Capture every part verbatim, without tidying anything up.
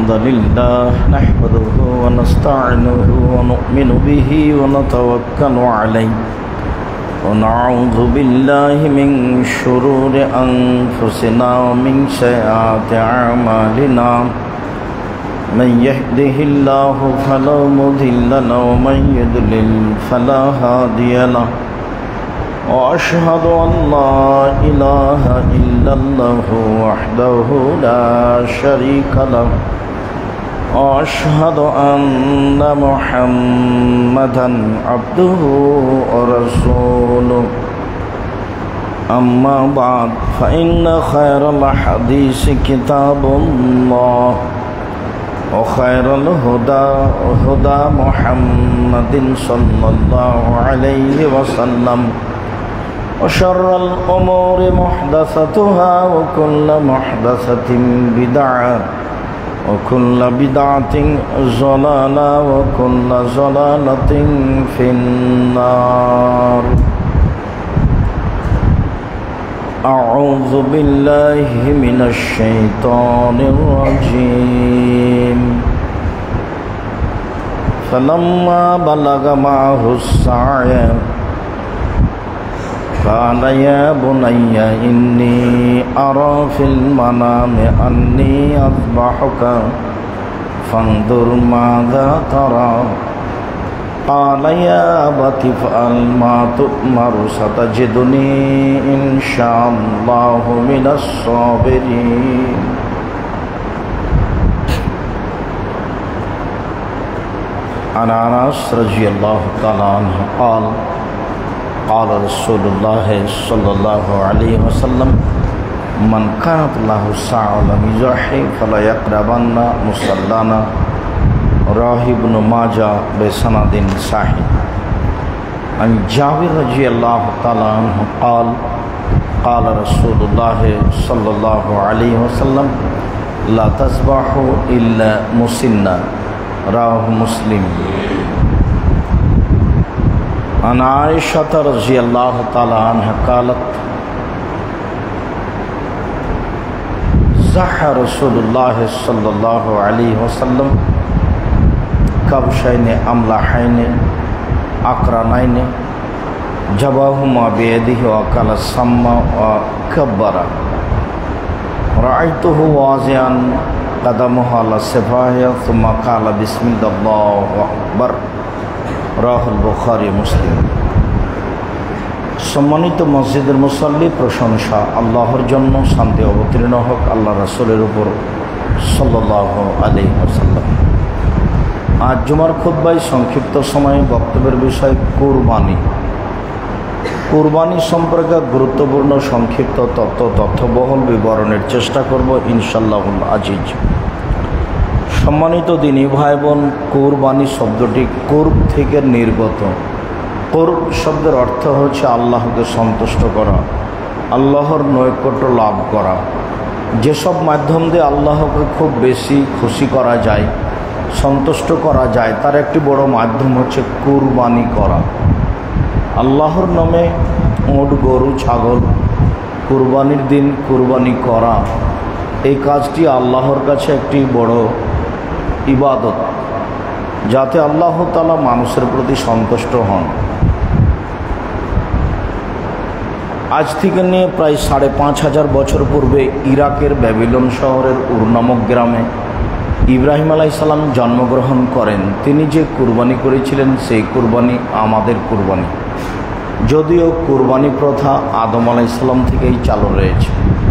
الحمد لله نحمده ونستعينه ونؤمن به ونتوكل عليه ونعوذ بالله من شرور أنفسنا ومن سيئات أعمالنا من يهده الله فلا مضل له ومن يضلل فلا هادي له وأشهد أن لا إله إلا الله وحده لا شريك له وأشهد أن محمدا عبده ورسوله أما بعد فإن خير الحديث كتاب الله وخير الهدى هدى محمد صلى الله عليه وسلم وشر الأمور محدثتها وكل محدثة بدعة وكل بدعة ضلالة وكل ضلالة في النار. أعوذ بالله من الشيطان الرجيم. فلما بلغ معه السعي قال يا بني إني أرى في المنام أني أذبحك فانظر ماذا ترى قال يا أبت افعل ما تؤمر ستجدني إن شاء الله من الصابرين. عن أنس رضي الله تعالى عنه قال قال رسول الله صلى الله عليه وسلم من كانت له ساعة لم يضحي فلا يقربن مصلانا. رواه ابن ماجه بسند صحيح. عن جابر رضي الله تعالى عنه قال قال رسول الله صلى الله عليه وسلم لا تذبحوا إلا مسنا. رواه مسلم. عن عائشة رضي الله تعالى عنها قالت زح رسول الله صلى الله عليه وسلم كبشين أملحين أقرنين جباهما بيده وقال السم وكبر. رأيته واضعا قدمه على السفاهة ثم قال بسم الله أكبر. রাহুল বুখারী মুসলিম। সম্মানিত মসজিদের মুসল্লি, প্রশংসা আল্লাহর জন্য, শান্তি অবতীর্ণ হোক আল্লাহ রাসূলের উপর সাল্লাল্লাহু আলাইহি ওয়াসাল্লাম। আজ জুমার খুতবায় সংক্ষিপ্ত সময়ে বক্তব্যের বিষয় কুরবানি। কুরবানি সম্পর্কে গুরুত্বপূর্ণ সংক্ষিপ্ত তথ্য তথ্যবহুল বিবরণের চেষ্টা করব ইনশাআল্লাহুল আজিজ। সম্মানিত দিনী ভাই বোন, কুরবানি শব্দটি কুরব থেকে নির্গত। কুরব শব্দের অর্থ হচ্ছে আল্লাহকে সন্তুষ্ট করা, আল্লাহর নৈকট্য লাভ করা। যেসব মাধ্যম দিয়ে আল্লাহকে খুব বেশি খুশি করা যায়, সন্তুষ্ট করা যায়, তার একটি বড় মাধ্যম হচ্ছে কুরবানি করা। আল্লাহর নামে উট, গরু, ছাগল কুরবানির দিন কুরবানি করা, এই কাজটি আল্লাহর কাছে একটি বড় ইবাদত, যাতে আল্লাহ তাআলা মানুষের প্রতি সন্তুষ্ট হন। আজ থেকে নিয়ে প্রায় সাড়ে পাঁচ হাজার বছর পূর্বে ইরাকের ব্যাবিলন শহরের উর নামক গ্রামে ইব্রাহিম আলাইহিস সালাম জন্মগ্রহণ করেন। তিনি যে কুরবানি করেছিলেন সেই কুরবানি আমাদের কুরবানি, যদিও কুরবানি প্রথা আদম আলাইহিস সালাম থেকেই চালু রয়েছে।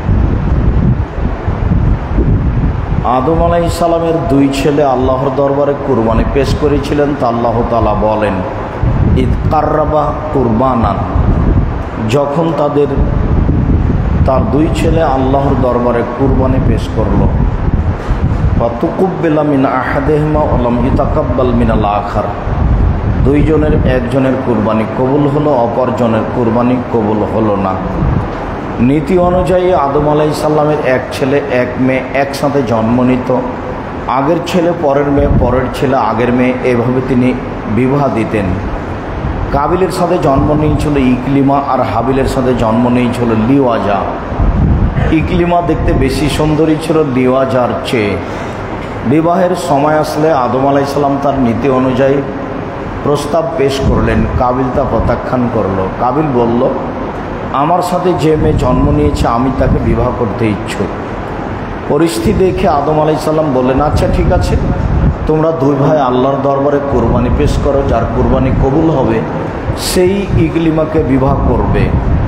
আদম আলাইহিস সালামের দুই ছেলে আল্লাহর দরবারে কুরবানি পেশ করেছিলেন। তা আল্লাহ তাআলা বলেন ইদ কাররাবা কুরবানান, যখন তাদের তার দুই ছেলে আল্লাহর দরবারে কুরবানি পেশ করল। ফাতুকুব্বিলা মিন আহাদিহিমা ওয়া লাম ইউতাকাব্বাল মিনাল আখার, দুইজনের একজনের কুরবানি কবুল হলো, অপরজনের কুরবানি কবুল হলো না। নীতি অনুযায়ী আদম আলাইহিস সালামের এক ছেলে এক মেয়ে একসাথে জন্ম নিত। আগের ছেলে পরের মেয়ে, পরের ছেলে আগের মেয়ে, এভাবে তিনি বিবাহ দিতেন। কাবিলের সাথে জন্ম নিয়েছিল ইকলিমা, আর হাবিলের সাথে জন্ম নিয়েছিল লিওয়াজা। ইকলিমা দেখতে বেশি সুন্দরী ছিল লিওয়াজার চেয়ে। বিবাহের সময় আসলে আদম আলাইহিস সালাম তার নীতি অনুযায়ী প্রস্তাব পেশ করলেন। কাবিল তা প্রত্যাখ্যান করল। কাবিল বলল, আমার সাথে যে মেয়ে জন্ম নিয়েছে আমি তাকে বিবাহ করতে ইচ্ছুক। পরিস্থিতি দেখে আদম আলাইহিস সালাম বললেন, আচ্ছা ঠিক আছে, তোমরা দুই ভাই আল্লাহর দরবারে কোরবানি পেশ করো, যার কোরবানি কবুল হবে সেই ইকলিমাকে বিবাহ করবে।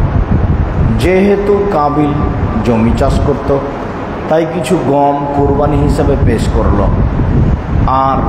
যেহেতু কাবিল জমি চাষ করত, তাই কিছু গম কোরবানি হিসেবে পেশ করল। আর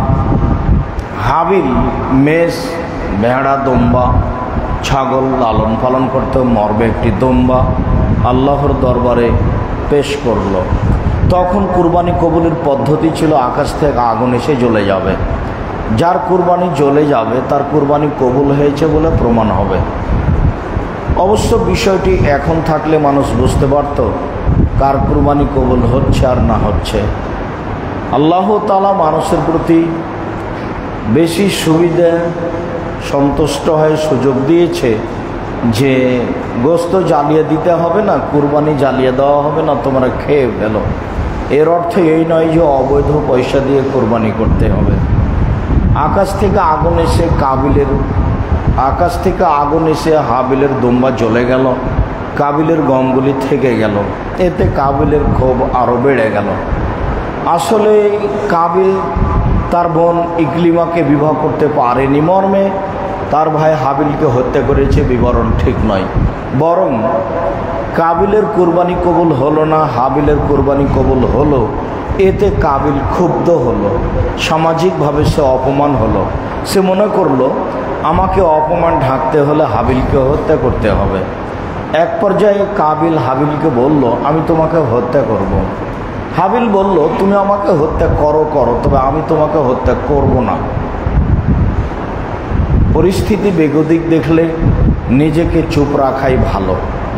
হাবিল মেষ, ভেড়া, দম্বা, ছাগল লালন পালন করত, মরবে একটি দম্বা আল্লাহর দরবারে পেশ করল। তখন কুরবানি কবুলের পদ্ধতি ছিল আকাশ থেকে আগুন এসে জ্বলে যাবে। যার কুরবানি জ্বলে যাবে তার কুরবানি কবুল হয়েছে বলে প্রমাণ হবে। অবশ্য বিষয়টি এখন থাকলে মানুষ বুঝতে পারত কার কুরবানি কবুল হচ্ছে আর না হচ্ছে। আল্লাহ তাআলা মানুষের প্রতি বেশি সুবিধা সন্তুষ্ট হয়ে সুযোগ দিয়েছে যে গোস্ত জ্বালিয়ে দিতে হবে না, কুরবানি জ্বালিয়ে দেওয়া হবে না, তোমরা খেয়ে ফেলো। এর অর্থ এই নয় যে অবৈধ পয়সা দিয়ে কোরবানি করতে হবে। আকাশ থেকে আগুন এসে কাবিলের আকাশ থেকে আগুন এসে হাবিলের দুম্বা জ্বলে গেল, কাবিলের গমগুলি থেকে গেল। এতে কাবিলের ক্ষোভ আরও বেড়ে গেল। আসলে কাবিল তার বোন ইকলিমাকে বিবাহ করতে পারেনি মর্মে তার ভাই হাবিলকে হত্যা করেছে বিবরণ ঠিক নয়। বরং কাবিলের কুরবানি কবুল হলো না, হাবিলের কুরবানি কবুল হলো, এতে কাবিল ক্ষুব্ধ হলো। সামাজিকভাবে সে অপমান হলো। সে মনে করলো আমাকে অপমান ঢাকতে হলে হাবিলকে হত্যা করতে হবে। এক পর্যায়ে কাবিল হাবিলকে বলল, আমি তোমাকে হত্যা করব। হাবিল বলল, তুমি আমাকে হত্যা করো করো তবে আমি তোমাকে হত্যা করব না। পরিস্থিতি বেগতিক দেখলে নিজেকে চুপ রাখাই ভালো।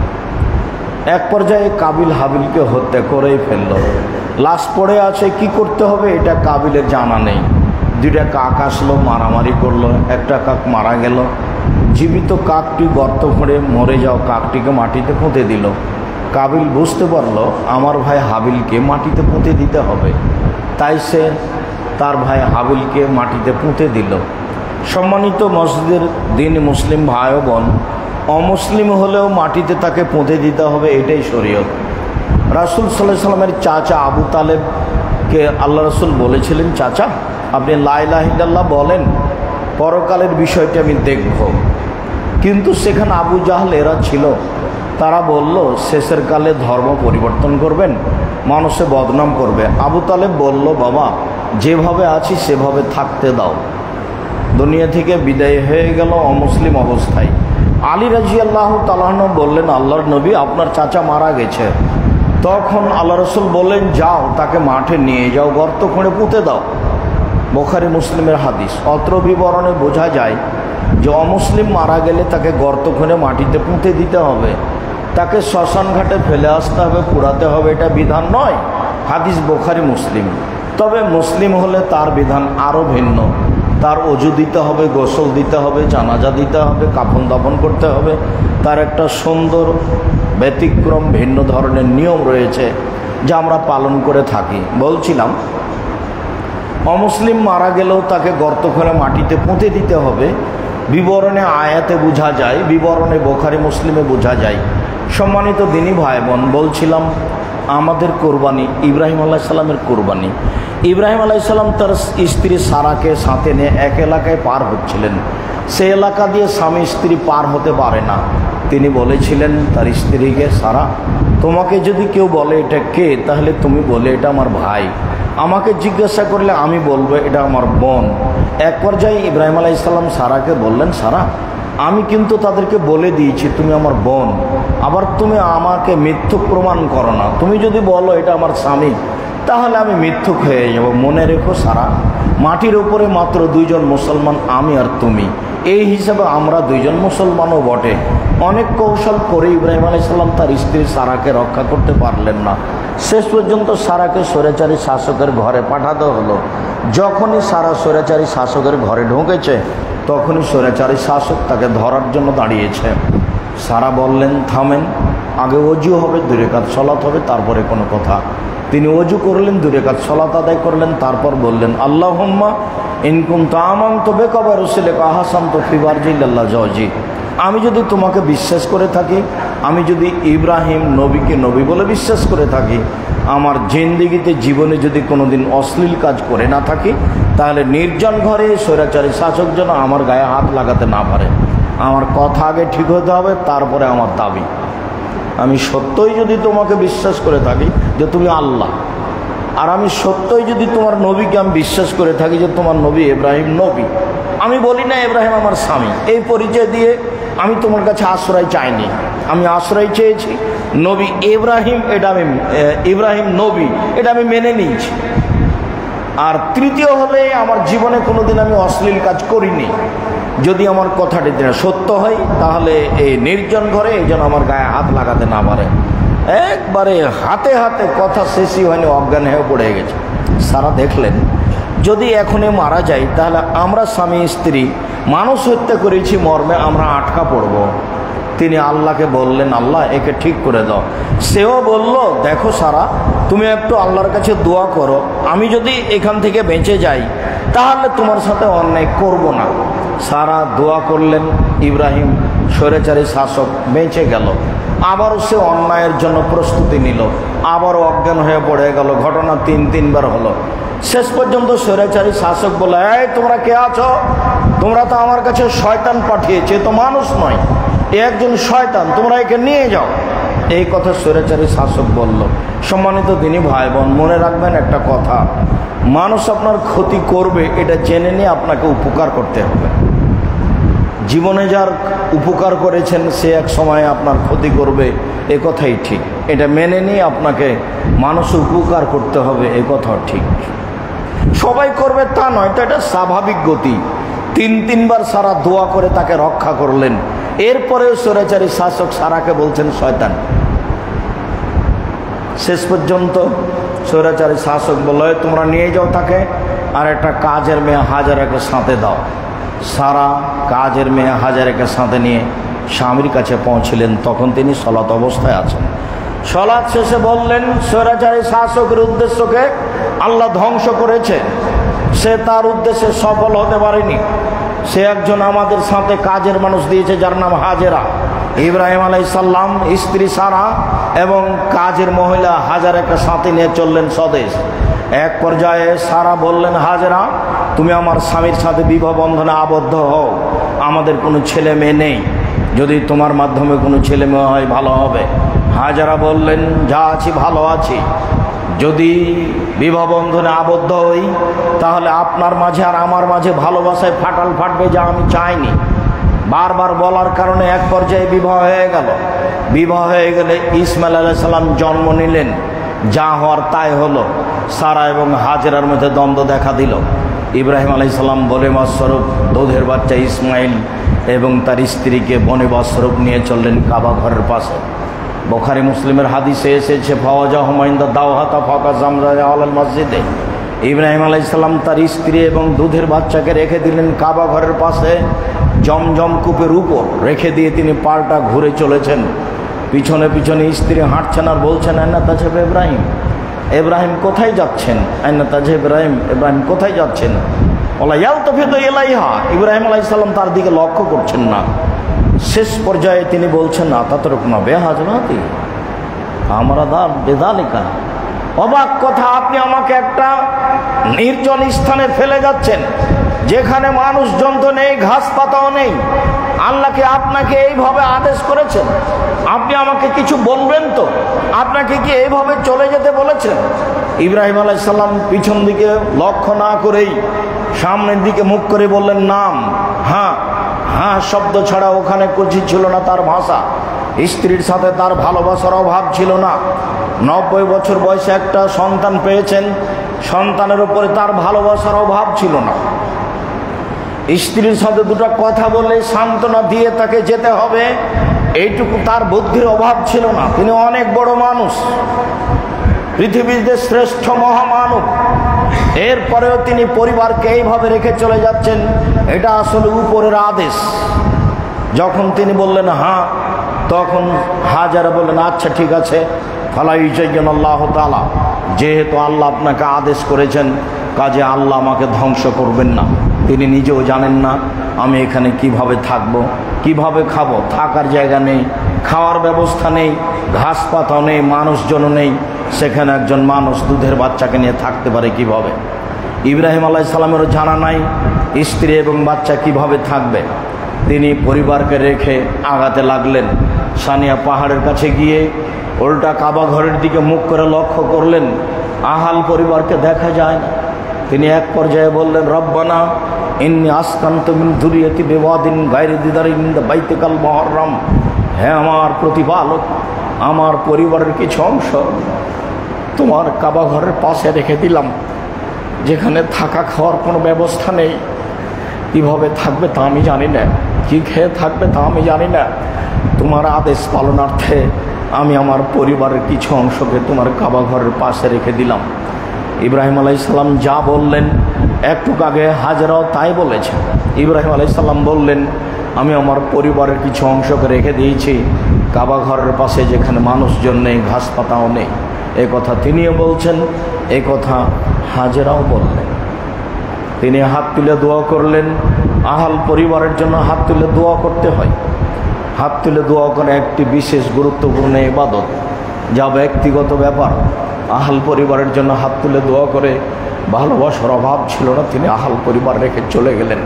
এক পর্যায়ে কাবিল হাবিলকে হত্যা করেই ফেলল। লাশ পড়ে আছে, কি করতে হবে এটা কাবিলের জানা নেই। দুইটা কাক আসলো, মারামারি করলো, একটা কাক মারা গেল। জীবিত কাকটি গর্ত ভরে মরে যাওয়া কাকটিকে মাটিতে পুঁতে দিল। কাবিল বুঝতে পারল আমার ভাই হাবিলকে মাটিতে পুঁতে দিতে হবে, তাই সে তার ভাই হাবিলকে মাটিতে পুঁতে দিল। সম্মানিত মসজিদের দিন মুসলিম ভাই ও বোন, অমুসলিম হলেও মাটিতে তাকে পুঁতে দিতে হবে, এটাই শরীয়ত। রাসূল সাল্লাল্লাহু আলাইহি সাল্লামের চাচা আবু তালেবকে আল্লাহ রাসূল বলেছিলেন, চাচা আপনি লা ইলাহা ইল্লাল্লাহ বলেন, পরকালের বিষয়টি আমি দেখব। কিন্তু সেখানে আবু জাহল এরা ছিল। তারা বলল শেষের কালে ধর্ম পরিবর্তন করবেন, মানুষে বদনাম করবে। আবু তালেব বলল, বাবা যেভাবে আছি সেভাবে থাকতে দাও। দুনিয়া থেকে বিদায় হয়ে গেল অমুসলিম অবস্থায়। আলী রাদিয়াল্লাহু তাআলা আনহু বললেন, আল্লাহর নবী আপনার চাচা মারা গেছে। তখন আল্লাহ রাসূল বললেন, যাও তাকে মাঠে নিয়ে যাও, গর্ত খুঁড়ে পুঁতে দাও। বুখারী মুসলিমের হাদিস। অত্র বিবরণে বোঝা যায় যে অমুসলিম মারা গেলে তাকে গর্ত খুঁড়ে মাটিতে পুঁতে দিতে হবে, তাকে শ্মশান ঘাটে ফেলে আসতে হবে, পোড়াতে হবে, এটা বিধান নয়। হাদিস বুখারী মুসলিম। তবে মুসলিম হলে তার বিধান আরও ভিন্ন। তার অজু দিতে হবে, গোসল দিতে হবে, জানাজা দিতে হবে, কাফন দাফন করতে হবে। তার একটা সুন্দর ব্যতিক্রম ভিন্ন ধরনের নিয়ম রয়েছে যা আমরা পালন করে থাকি। বলছিলাম অমুসলিম মারা গেলেও তাকে গর্ত করে মাটিতে পুঁতে দিতে হবে। বিবরণে আয়াতে বোঝা যায়, বিবরণে বুখারী মুসলিমে বোঝা যায়। সম্মানিত দিনী ভাই বোন, বলছিলাম আমাদের কোরবানি ইব্রাহিম আলাইহিস সালামের কোরবানি। ইব্রাহিম আলাইহিস সালাম তার স্ত্রী সারাকে সাথে নিয়ে এক এলাকায় পার হচ্ছিলেন। সে এলাকা দিয়ে স্বামী স্ত্রী পার হতে পারে না। তিনি বলেছিলেন তার স্ত্রীকে, সারা তোমাকে যদি কেউ বলে এটা কে, তাহলে তুমি বলে এটা আমার ভাই। আমাকে জিজ্ঞাসা করলে আমি বলবো এটা আমার বোন। এক পর্যায়ে ইব্রাহিম আলাইহিস সালাম সারাকে বললেন, সারা আমি কিন্তু তাদেরকে বলে দিয়েছি তুমি আমার বোন, আবার তুমি আমাকে মিথ্যুক প্রমাণ করো না। তুমি যদি বলো এটা আমার স্বামী, তাহলে আমি মিথ্যুক হয়ে যাব। মনে রেখো সারা, মাটির উপরে মাত্র দুইজন মুসলমান, আমি আর তুমি। এই হিসাবে আমরা দুইজন মুসলমানও বটে। অনেক কৌশল করে ইব্রাহিম আলাইহিস সালাম তার স্ত্রী সারাকে রক্ষা করতে পারলেন না। শেষ পর্যন্ত সারাকে স্বৈরাচারী শাসকের ঘরে পাঠাতে হলো। যখনই সারা স্বৈরাচারী শাসকের ঘরে ঢুকেছে, তখনই স্বৈরাচারী শাসক তাকে ধরার জন্য দাঁড়িয়েছে। সারা বললেন, থামেন, আগে ওযু হবে, দুই রাকাত সালাত হবে, তারপরে কোনো কথা। তিনি ওযু করলেন, দুই রাকাত সালাত আদায় করলেন, তারপর বললেন আল্লাহুম্মা ইন কুনতু আমানতু বিকা ওয়া রাসূলিকা আহসানতু ফি বারজিল্লাহ জাওজি। আমি যদি তোমাকে বিশ্বাস করে থাকি, আমি যদি ইব্রাহিম নবীকে নবী বলে বিশ্বাস করে থাকি, আমার জিন্দেগিতে জীবনে যদি কোনোদিন অশ্লীল কাজ করে না থাকি, তাহলে নির্জন ঘরে স্বৈরাচারী শাসক যেন আমার গায়ে হাত লাগাতে না পারে। আমার কথা আগে ঠিক হতে হবে, তারপরে আমার দাবি। আমি সত্যই যদি তোমাকে বিশ্বাস করে থাকি যে তুমি আল্লাহ, আর আমি সত্যই যদি তোমার নবীকে আমি বিশ্বাস করে থাকি যে তোমার নবী ইব্রাহিম নবী, আমি বলি না ইব্রাহিম আমার স্বামী, এই পরিচয় দিয়ে আমি তোমার কাছে আশ্রয় চাইনি, আমি আশ্রয় চেয়েছি নবী ইব্রাহিম, এটা আমি ইব্রাহিম নবী এটা আমি মেনে নিয়েছি। আর তৃতীয় হলে আমার জীবনে কোনোদিন আমি অশ্লীল কাজ করিনি। যদি আমার কথাটি সত্য হয়, তাহলে এই নির্জন ঘরে এই যেন আমার গায়ে হাত লাগাতে না পারে। একবারে হাতে হাতে কথা শেষই হয়নি, অজ্ঞান হয়ে পড়ে গেছে। সারা দেখলেন যদি এখনই মারা যাই, তাহলে আমরা স্বামী স্ত্রী মানুষ হত্যা করেছি মর্মে আমরা আটকা পড়ব। তিনি আল্লাহকে বললেন আল্লাহ একে ঠিক করে দাও। সেও বলল দেখো সারা, তুমি একটু আল্লাহর কাছে দোয়া করো, আমি যদি এখান থেকে বেঁচে যাই তাহলে তোমার সাথে অন্যায় করব না। সারা দোয়া করলেন, ইব্রাহিম স্বৈরাচারী শাসক বেঁচে গেল। আবারও সে অন্যায়ের জন্য প্রস্তুতি নিল, আবারও অজ্ঞান হয়ে পড়ে গেল। ঘটনা তিন তিনবার হলো। শেষ পর্যন্ত স্বৈরাচারী শাসক বলে, এই তোমরা কে আছো? তোমরা তো আমার কাছে শয়তান পাঠিয়েছে, তো মানুষ নয়, এ একজন শয়তান, তোমরা একে নিয়ে যাও। এই কথা স্বৈরাচারী শাসক বলল। সম্মানিত তিনি ভাই বোন, মনে রাখবেন একটা কথা, মানুষ আপনার ক্ষতি করবে এটা জেনে নিয়ে আপনাকে উপকার করতে হবে। জীবনে যার উপকার করেছেন সে এক সময় আপনার ক্ষতি করবে, এ কথাই ঠিক। এটা মেনে নিয়ে আপনাকে মানুষ উপকার করতে হবে, এ কথাও ঠিক। সবাই করবে তা নয়, তো এটা স্বাভাবিক গতি। তিন তিনবার সারা দোয়া করে তাকে রক্ষা করলেন। এরপরেও স্বৈরাচারী শাসক সারাকে বলছেন শয়তান। শেষ পর্যন্ত স্বৈরাচারী শাসক বলল তোমরা নিয়ে যাও তাকে, আর একটা কাজের মেয়ে হাজারাকে সাথে দাও। সারা কাজের মেয়ে হাজারাকে সাথে নিয়ে স্বামীর কাছে পৌঁছলেন। তখন তিনি সলাত অবস্থায় আছেন। সলাত শেষে বললেন স্বৈরাচারী শাসকের উদ্দেশ্যকে আল্লাহ ধ্বংস করেছে, সে তার উদ্দেশ্যে সফল হতে পারেনি। সে একজন আমাদের সাথে কাজের মানুষ দিয়েছে যার নাম হাজেরা। ইব্রাহিম আলাইহিস সালাম স্ত্রী সারা এবং কাজের মহিলা হাজারাকে সাথে নিয়ে চললেন স্বদেশ। এক পর্যায়ে সারা বললেন হাজেরা, তুমি আমার স্বামীর সাথে বিবাহ বন্ধনে আবদ্ধ হও, আমাদের কোনো ছেলে মেয়ে নেই, যদি তোমার মাধ্যমে কোনো ছেলে মেয়ে হয় ভালো হবে। হাজেরা বললেন যা আছি ভালো আছি, যদি বিবাহ বন্ধনে আবদ্ধ হই তাহলে আপনার মাঝে আর আমার মাঝে ভালোবাসায় ফাটাল ফাটবে, যা আমি চাইনি। বারবার বলার কারণে এক পর্যায়ে বিবাহ হয়ে গেল। বিবাহ হয়ে গেলে ইসমাইল আলাইহিস সালাম জন্ম নিলেন। যা হওয়ার তাই হলো। সারা এবং হাজেরার মধ্যে দ্বন্দ্ব দেখা দিল। ইব্রাহিম আলাইহিস সালাম বনেবাসস্বরূপ দুধের বাচ্চা ইসমাইল এবং তার স্ত্রীকে বনেবাসস্বরূপ নিয়ে চললেন কাবা ঘরের পাশে। বুখারী মুসলিমের হাদিসে এসেছে ফাওয়াজা হুমাইন্দা দাওহাতা ফাকা জামরা আলাল মসজিদে। ইব্রাহিম আলাইহিস সালাম তার স্ত্রী এবং দুধের বাচ্চাকে রেখে দিলেন কাবা ঘরের পাশে জমজম কূপের উপর রেখে দিয়ে তিনি পাল্টা ঘুরে চলেছেন। পিছনে পিছনে স্ত্রী হাঁটছেন আর বলছেন আইনা তাজেব ইব্রাহিম, ইব্রাহিম কোথায় যাচ্ছেন? আইনা তাজেব ইব্রাহিম, ইব্রাহিম কোথায় যাচ্ছেন? ওলা ইয়ালতাফিতু ইলাইহা, ইব্রাহিম আলাইহিস সালাম তার দিকে লক্ষ্য করছেন না। শেষ পর্যায়ে তিনি বলছেন আতাতরুকনা বিহাজরাতি আমরা দা বেদালিকা, অবাক কথা, আপনি আমাকে একটা নির্জন স্থানে ফেলে যাচ্ছেন যেখানে মানুষজন তো নেই, ঘাস পাতাও নেই। আল্লাহকে আপনাকে এইভাবে আদেশ করেছেন, আপনি আমাকে কিছু বলবেন তো? আপনাকে কি এইভাবে চলে যেতে বলেছেন? ইব্রাহিম আলাইহিস সালাম পিছন দিকে লক্ষ্য না করেই সামনের দিকে মুখ করে বললেন নাম। হ্যাঁ হ্যাঁ শব্দ ছাড়া ওখানে কিছু ছিল না তার ভাষা। স্ত্রীর সাথে তার ভালোবাসার অভাব ছিল না। নব্বই বছর বয়সে একটা সন্তান পেয়েছেন, সন্তানের উপরে তার ভালোবাসার অভাব ছিল না। স্ত্রীর সাথে দুটো কথা বলে সান্ত্বনা দিয়ে তাকে যেতে হবে, এইটুকু তার বুদ্ধির অভাব ছিল না। তিনি অনেক বড় মানুষ, পৃথিবীতে শ্রেষ্ঠ মহামানব। এরপরেও তিনি পরিবারকে এইভাবে রেখে চলে যাচ্ছেন, এটা আসলে উপরের আদেশ। যখন তিনি বললেন হ্যাঁ, তখন হাজারা বললেন আচ্ছা ঠিক আছে, ফালা ইউজাইয়িন আল্লাহু তাআলা যেহেতু আল্লাহ আপনাকে আদেশ করেছেন, কাজে আল্লাহ আমাকে ধ্বংস করবেন না। তিনি নিজেও জানেন না আমি এখানে কিভাবে থাকব, কিভাবে খাবো, থাকার জায়গা নেই, খাওয়ার ব্যবস্থা নেই, ঘাস পাতাও নেই, মানুষজনও নেই। সেখানে একজন মানুষ দুধের বাচ্চাকে নিয়ে থাকতে পারে কিভাবে? ইব্রাহিম আলাইহিস সালামেরও জানা নাই স্ত্রী এবং বাচ্চা কিভাবে থাকবে। তিনি পরিবারকে রেখে আগাতে লাগলেন। সানিয়া পাহাড়ের কাছে গিয়ে উল্টা কাবা ঘরের দিকে মুখ করে লক্ষ্য করলেন, আহাল পরিবারকে দেখা যায় না। তিনি এক পর্যায়ে বললেন, রব্বানা ইন্নী আসকানতু মিন যুররিয়াতি বিওয়াদিন গায়রি যি যারইন ইনদা বাইতিকাল মুহাররম। হে আমার প্রতিপালক, আমার পরিবারের কিছু অংশ তোমার কাবা ঘরের পাশে রেখে দিলাম, যেখানে থাকা খাওয়ার কোনো ব্যবস্থা নেই। কীভাবে থাকবে তা আমি জানি না, কী খেয়ে থাকবে তা আমি জানি না। তোমার আদেশ পালনার্থে আমি আমার পরিবারের কিছু অংশকে তোমার কাবা ঘরের পাশে রেখে দিলাম। ইব্রাহিম আলাইহিস সালাম যা বললেন একটু আগে হাজরাও তাই বলেছে। ইব্রাহিম আলাইহিস সালাম বললেন, আমি আমার পরিবারের কিছু অংশকে রেখে দিয়েছি কাবা ঘরের পাশে, যেখানে মানুষজন নেই, ঘাস পাতাও নেই। এ কথা তিনিও বলছেন, এ কথা হাজরাও বললেন। তিনি হাত তুলে দোয়া করলেন। আহাল পরিবারের জন্য হাত তুলে দোয়া করতে হয়। হাত তুলে দোয়া করা একটি বিশেষ গুরুত্বপূর্ণ ইবাদত, যা ব্যক্তিগত ব্যাপার। আহাল পরিবারের জন্য হাত তুলে দোয়া করে ভালোবাসার অভাব ছিল না, তিনি আহাল পরিবার রেখে চলে গেলেন।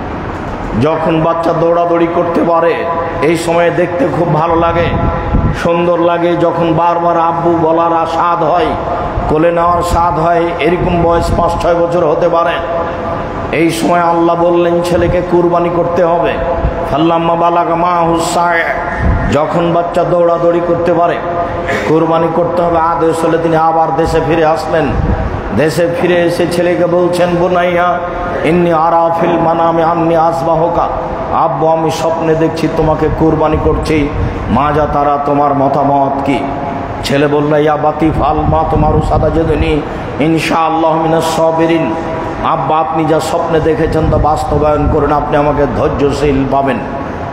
যখন বাচ্চা দৌড়াদৌড়ি করতে পারে এই সময়ে দেখতে খুব ভালো লাগে, সুন্দর লাগে। যখন বারবার আব্বু বলার স্বাদ হয়, কোলে নেওয়ার স্বাদ হয়, এরকম বয়স পাঁচ ছয় বছর হতে পারে। এই সময় আল্লাহ বললেন ছেলেকে কুরবানি করতে হবে। ফাল্লাম্মা বালাগা মাহুস সায়, যখন বাচ্চা দৌড়াদৌড়ি করতে পারে কুরবানি করতে হবে। আদেশ হলে তিনি আবার দেশে ফিরে আসলেন। দেশে ফিরে এসে ছেলেকে বলছেন, বুনাইয়া ইন্নী আরা ফিল মানামি আন্নী আসবাহুকা, আব্বু আমি স্বপ্নে দেখছি তোমাকে কুরবানি করছি, মা যা তারা তোমার মতামত কি? ছেলে বলল, ইয়া বাতিফ আল মা তোমার সাদা যেদিনী ইনশাআল্লাহ মিনাস সাবিরিন। আব্বা আপনি যা স্বপ্নে দেখেছেন তা বাস্তবায়ন করুন, আপনি আমাকে ধৈর্যশীল পাবেন।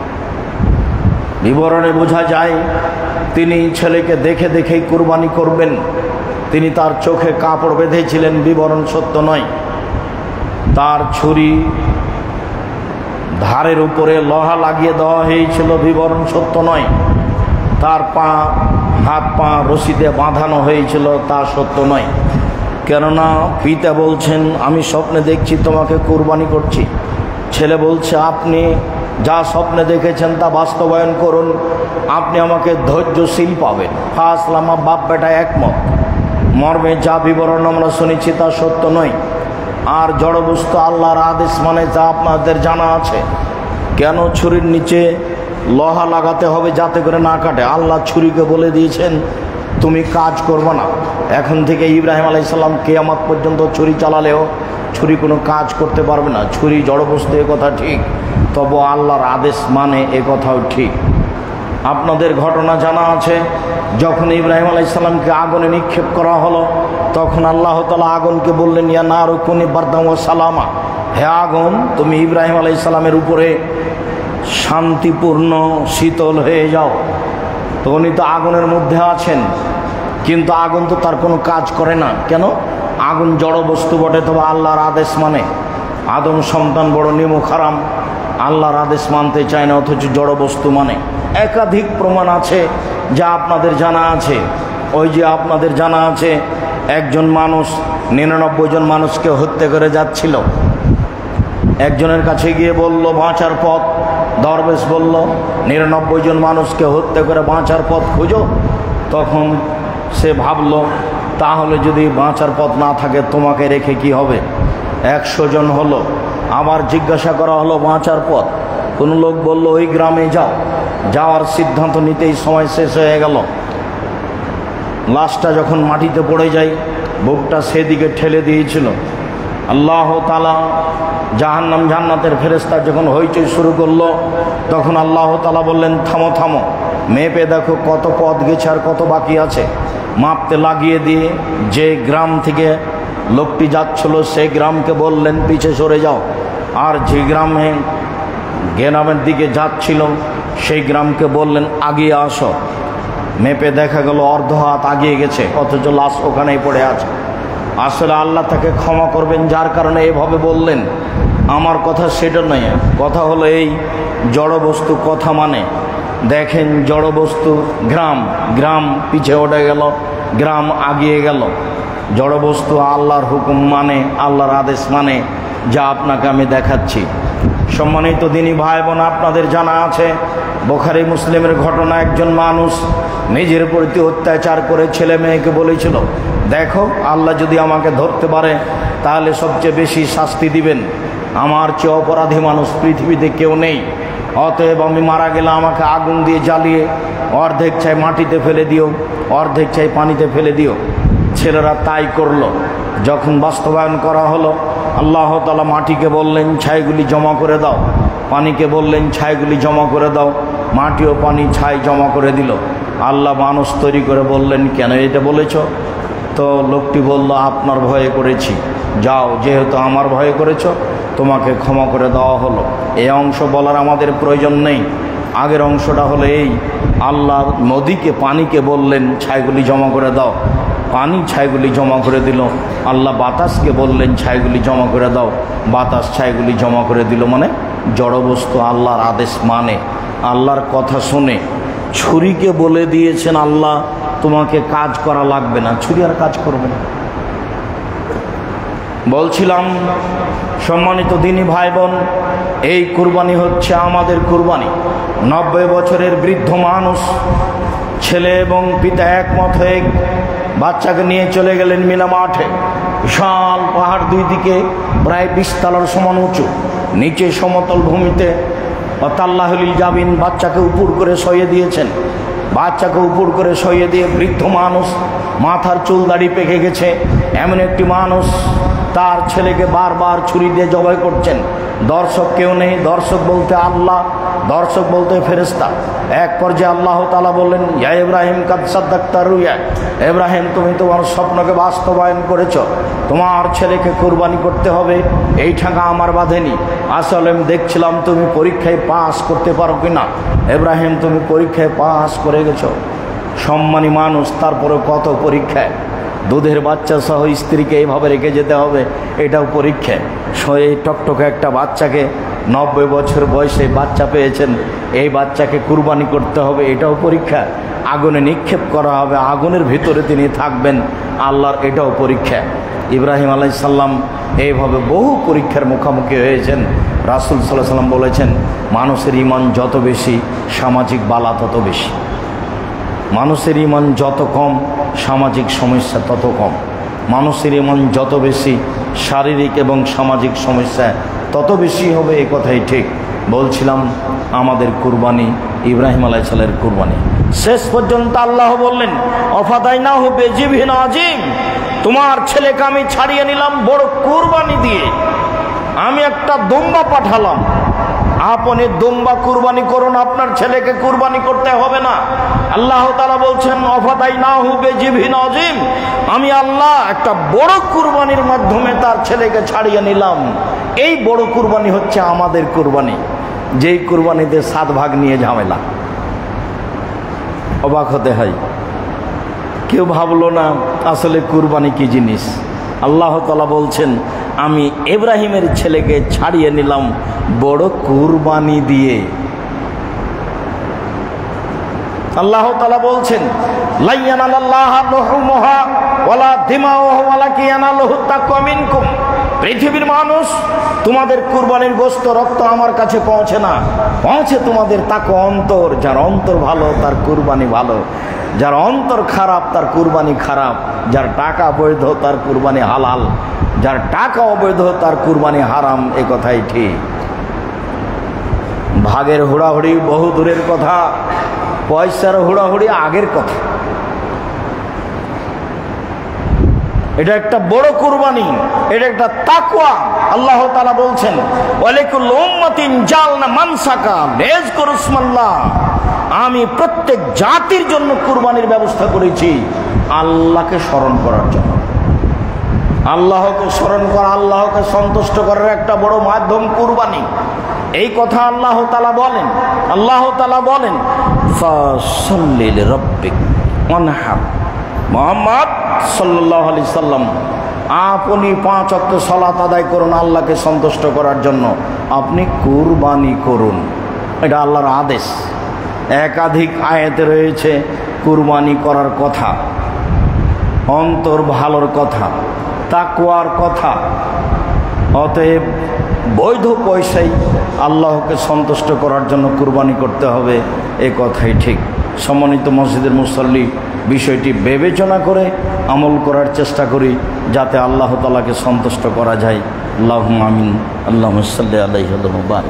বিবরণে বোঝা যায় তিনি ছেলেকে দেখে দেখেই কুরবানি করবেন। তিনি তার চোখে কাপড় বেঁধেছিলেন, বিবরণ সত্য নয়। তার ছুরি ধারের উপরে লোহা লাগিয়ে দেওয়া হয়েছিল, বিবরণ সত্য নয়। তার পা হাত পা রশিদে বাঁধানো হয়েছিল, তা সত্য নয়। কেননা পিতা বলছেন, আমি স্বপ্নে দেখছি তোমাকে কুরবানি করছি। ছেলে বলছে, আপনি যা স্বপ্নে দেখেছেন তা বাস্তবায়ন করুন, আপনি আমাকে ধৈর্যশীল পাবেন। ফাসলামা, বাপ বেটা একমত। মর্মে যা বিবরণ আমরা শুনেছি তা সত্য নয়। আর জড়বস্তু আল্লাহর আদেশ মানে যা আপনাদের জানা আছে। কেন ছুরির নিচে লোহা লাগাতে হবে যাতে করে না কাটে? আল্লাহ ছুরিকে বলে দিয়েছেন তুমি কাজ করবে না। এখন থেকে ইব্রাহিম আলাইহিস সালাম কিয়ামত পর্যন্ত ছুরি চালালেও ছুরি কোনো কাজ করতে পারবে না। ছুরি জড়বস্তু, এ কথা ঠিক, তবু আল্লাহর আদেশ মানে এ কথাও ঠিক। আপনাদের ঘটনা জানা আছে, যখন ইব্রাহিম আলাইহিস সালামকে আগুনে নিক্ষেপ করা হলো, তখন আল্লাহ তাআলা আগুনকে বললেন, ইয়া নারু কুনি বারদান ওয়া সালামা, হে আগুন তুমি ইব্রাহিম আলাইহিস সালামের উপরে শান্তিপূর্ণ শীতল হয়ে যাও। তো উনি তো আগুনের মধ্যে আছেন, কিন্তু আগুন তো তার কোনো কাজ করে না। কেন? আগুন জড় বস্তু বটে, তবে আল্লাহর আদেশ মানে। আদম সন্তান বড় নিমুখ হারাম, আল্লাহর আদেশ মানতে চায় না, অথচ জড় বস্তু মানে। একাধিক প্রমাণ আছে যা আপনাদের জানা আছে। ওই যে আপনাদের জানা আছে একজন মানুষ নিরানব্বই জন মানুষকে হত্যা করে যাচ্ছিল। একজনের কাছে গিয়ে বলল বাঁচার পথ। দরবেশ বলল, নিরানব্বই জন মানুষকে হত্যা করে বাঁচার পথ খুঁজো। তখন সে ভাবল, তাহলে যদি বাঁচার পথ না থাকে তোমাকে রেখে কি হবে? একশো জন হলো। আবার জিজ্ঞাসা করা হলো বাঁচার পথ। কোনো লোক বলল ওই গ্রামে যাও। যাওয়ার সিদ্ধান্ত নিতেই সময় শেষ হয়ে গেল। লাশটা যখন মাটিতে পড়ে যায়, বুকটা সেদিকে ঠেলে দিয়েছিল। আল্লাহ তাআলা জাহান্নাম জান্নাতের ফেরেশতা যখন হইচই শুরু করলো, তখন আল্লাহ তাআলা বললেন, থামো থামো, মেপে দেখো কত পথ গেছে আর কত বাকি আছে। মাপতে লাগিয়ে দিয়ে যে গ্রাম থেকে লোকটি যাচ্ছিল সেই গ্রামকে বললেন পিছে সরে যাও। আর যে গ্রামে গ্রামের দিকে যাচ্ছিল সেই গ্রামকে বললেন আগিয়ে আসো। মেপে দেখা গেল অর্ধ হাত আগিয়ে গেছে, অথচ লাশ ওখানেই পড়ে আছে। আসলে আল্লাহ তাকে ক্ষমা করবেন, যার কারণে এভাবে বললেন। আমার কথা সেটা নয়, কথা হলো এই জড় বস্তু কথা মানে দেখেন, জড় বস্তু গ্রাম গ্রাম পিছে উঠে গেল, গ্রাম আগিয়ে গেল। জড় বস্তু আল্লাহর হুকুম মানে, আল্লাহর আদেশ মানে, যা আপনাকে আমি দেখাচ্ছি। সম্মানিত দিনী ভাই বোন, আপনাদের জানা আছে বুখারী মুসলিমের ঘটনা, একজন মানুষ নিজের প্রতি অত্যাচার করে ছেলে মেয়েকে বলেছিল, দেখো আল্লাহ যদি আমাকে ধরতে পারে তাহলে সবচেয়ে বেশি শাস্তি দিবেন, আমার চেয়ে অপরাধী মানুষ পৃথিবীতে কেউ নেই, অতএব আমি মারা গেলে আমাকে আগুন দিয়ে জ্বালিয়ে অর্ধেক চাই মাটিতে ফেলে দিও, অর্ধেক চাই পানিতে ফেলে দিও। ছেলেরা তাই করলো। যখন বাস্তবায়ন করা হলো, আল্লাহ তাআলা মাটিকে বললেন ছাইগুলি জমা করে দাও, পানিকে বললেন ছাইগুলি জমা করে দাও, মাটি ও পানি ছাই জমা করে দিল। আল্লাহ মানুষ তৈরি করে বললেন, কেন এটা বলেছ? তো লোকটি বলল, আপনার ভয়ে করেছি, যাও, যেহেতু আমার ভয়ে করেছ তোমাকে ক্ষমা করে দেওয়া হলো। এই অংশ বলার আমাদের প্রয়োজন নেই। আগের অংশটা হলো এই, আল্লাহ নদীকে পানিকে বললেন ছাইগুলি জমা করে দাও, পানি ছাইগুলি জমা করে দিল। আল্লাহ বাতাসকে বললেন ছাইগুলি জমা করে দাও, বাতাস ছাইগুলি জমা করে দিল। মানে জড়বস্তু আল্লাহর আদেশ মানে, আল্লাহর কথা শুনে। ছুরিকে বলে দিয়েছেন আল্লাহ তোমাকে কাজ করা লাগবে না, ছুরি আর কাজ করবে না। বলছিলাম সম্মানিত দিনী ভাই বোন, এই কুরবানি হচ্ছে আমাদের কুরবানি। নব্বই বছরের বৃদ্ধ মানুষ, ছেলে এবং পিতা একমত হয়ে বাচ্চাকে নিয়ে চলে গেলেন মিনা মাঠে। বিশাল পাহাড়, দুই দিকে প্রায় বিশ তলার সমান উঁচু, নিচে সমতল ভূমিতে অতাল্লাহুল জাবিন বাচ্চাকে উপর করে শোয়ে দিয়েছেন। বাচ্চাকে উপর করে শোয়ে দিয়ে বৃদ্ধ মানুষ, মাথার চুল দাড়ি পেকে গেছে এমন একটি মানুষ তার ছেলেকে বারবার ছুরি দিয়ে জবাই করছেন। দর্শক কেউ নেই, দর্শক বলতে আল্লাহ, দর্শক বলতে ফেরেশতা। এক পর্যায়ে আল্লাহ তাআলা বললেন, ইয়া ইব্রাহিম কাদ সাদ্দাকতা রুয়া, ইব্রাহিম তুমি তোমার স্বপ্নকে বাস্তবায়ন করেছো, তোমার ছেলেকে কুরবানি করতে হবে, এই ঠাঙ্গা আমার বাঁধেনি। আসলে আমি দেখছিলাম তুমি পরীক্ষায় পাস করতে পারো কিনা। ইব্রাহিম তুমি পরীক্ষায় পাস করে গেছো। সম্মানী মানুষ, তারপরে কত পরীক্ষায়, দুধের বাচ্চা সহ স্ত্রীকে এইভাবে রেখে যেতে হবে, এটাও পরীক্ষা। শয়ে টকটকে একটা বাচ্চাকে, নব্বই বছর বয়সে বাচ্চা পেয়েছেন, এই বাচ্চাকে কুরবানি করতে হবে, এটাও পরীক্ষা। আগুনে নিক্ষেপ করা হবে, আগুনের ভিতরে তিনি থাকবেন, আল্লাহর এটাও পরীক্ষা। ইব্রাহিম আলাইহিস সালাম এইভাবে বহু পরীক্ষার মুখোমুখি হয়েছেন। রাসূল সাল্লাল্লাহু আলাইহি সাল্লাম বলেছেন, মানুষের ঈমান যত বেশি, সামাজিক বালা তত বেশি। মানুষের ঈমান যত কম, সামাজিক সমস্যা তত কম। মানুষের ঈমান যত বেশি, শারীরিক এবং সামাজিক সমস্যা তত বেশি হবে, এ কথাই ঠিক। বলছিলাম আমাদের কুরবানি ইব্রাহিম আলাইহিস সালামের কুরবানি। শেষ পর্যন্ত আল্লাহ বললেন, অফাদাইনাহু বিজিবহিন আযীম, তোমার ছেলেকে আমি ছাড়িয়ে নিলাম বড় কুরবানি দিয়ে। আমি একটা দুম্বা পাঠালাম, আপনি দুম্বা কুরবানি করুন, আপনার ছেলেকে কুরবানি করতে হবে না। আল্লাহ তাআলা বলছেন, অফাদাইনাহু বিজিবহিন আযীম, আমি আল্লাহ একটা বড় কুরবানির মাধ্যমে তার ছেলেকে ছাড়িয়ে নিলাম। এই বড় কুরবানি হচ্ছে আমাদের কুরবানি, যেই কুরবানিতে সাত ভাগ নিয়ে ঝামেলা। অবাক হতে হয়, কেউ ভাবলো না আসলে কুরবানি কি জিনিস। আল্লাহ তাআলা বলছেন, আমি ইব্রাহিমের ছেলেকে ছাড়িয়ে নিলাম বড় কুরবানি দিয়ে। আল্লাহ তাআলা বলছেন, লা ইয়ানালাল্লাহা লুহুমুহা ওয়ালা দিমাউহা ওয়ালাকিন ইয়ানালুহুত তাকওয়া মিনকুম। পৃথিবীর মানুষ, তোমাদের কুরবানির গোশত রক্ত আমার কাছে পৌঁছে না, পৌঁছে তোমাদের তাকওয়া অন্তর। যার অন্তর ভালো তার কুরবানি ভালো, যার অন্তর খারাপ তার কুরবানি খারাপ। যার টাকা বৈধ তার কুরবানি হালাল, যার টাকা অবৈধ তার কুরবানি হারাম। এ কথাই ঠিক। ভাগের হুড়াহুড়ি বহু দূরের কথা, পয়সার হুড়াহুড়ি আগের কথা। এটা একটা বড় কুরবানি, এটা একটা তাকওয়া। আল্লাহ তাআলা বলছেন, ওয়ালিকুল উম্মাতিন জালনা মানসাকা লিয়াযকুরু ইসমাল্লাহ, আমি প্রত্যেক জাতির জন্য কুরবানির ব্যবস্থা করেছি আল্লাহকে স্মরণ করার জন্য। আল্লাহকে স্মরণ করা, আল্লাহকে সন্তুষ্ট করার একটা বড় মাধ্যম কুরবানি। এই কথা আল্লাহ তাআলা বলেন। আল্লাহ তাআলা বলেন ফাসাল্লি লিরাব্বিক ওয়ানহার, মুহাম্মদ সাল্লাল্লাহু আলাইহি সাল্লাম আপনি পাঁচ ওয়াক্ত সালাত আদায় করুন আল্লাহকে সন্তুষ্ট করার জন্য, আপনি কুরবানি করুন। এটা আল্লাহর আদেশ। একাধিক আয়াতে রয়েছে কুরবানি করার কথা, অন্তর ভালোর কথা, তাকওয়ার কথা। অতএব বৈধ পয়সায় আল্লাহকে সন্তুষ্ট করার জন্য কুরবানি করতে হবে, এ কথাই ঠিক। সম্মানিত মসজিদের মুসল্লি, বিষয়টি বিবেচনা করে আমল করার চেষ্টা করি যাতে আল্লাহ তাআলাকে সন্তুষ্ট করা যায়। আল্লাহুম্মা আমিন। আল্লাহুম্মা সাল্লি আলাইহি ওয়া বারিক।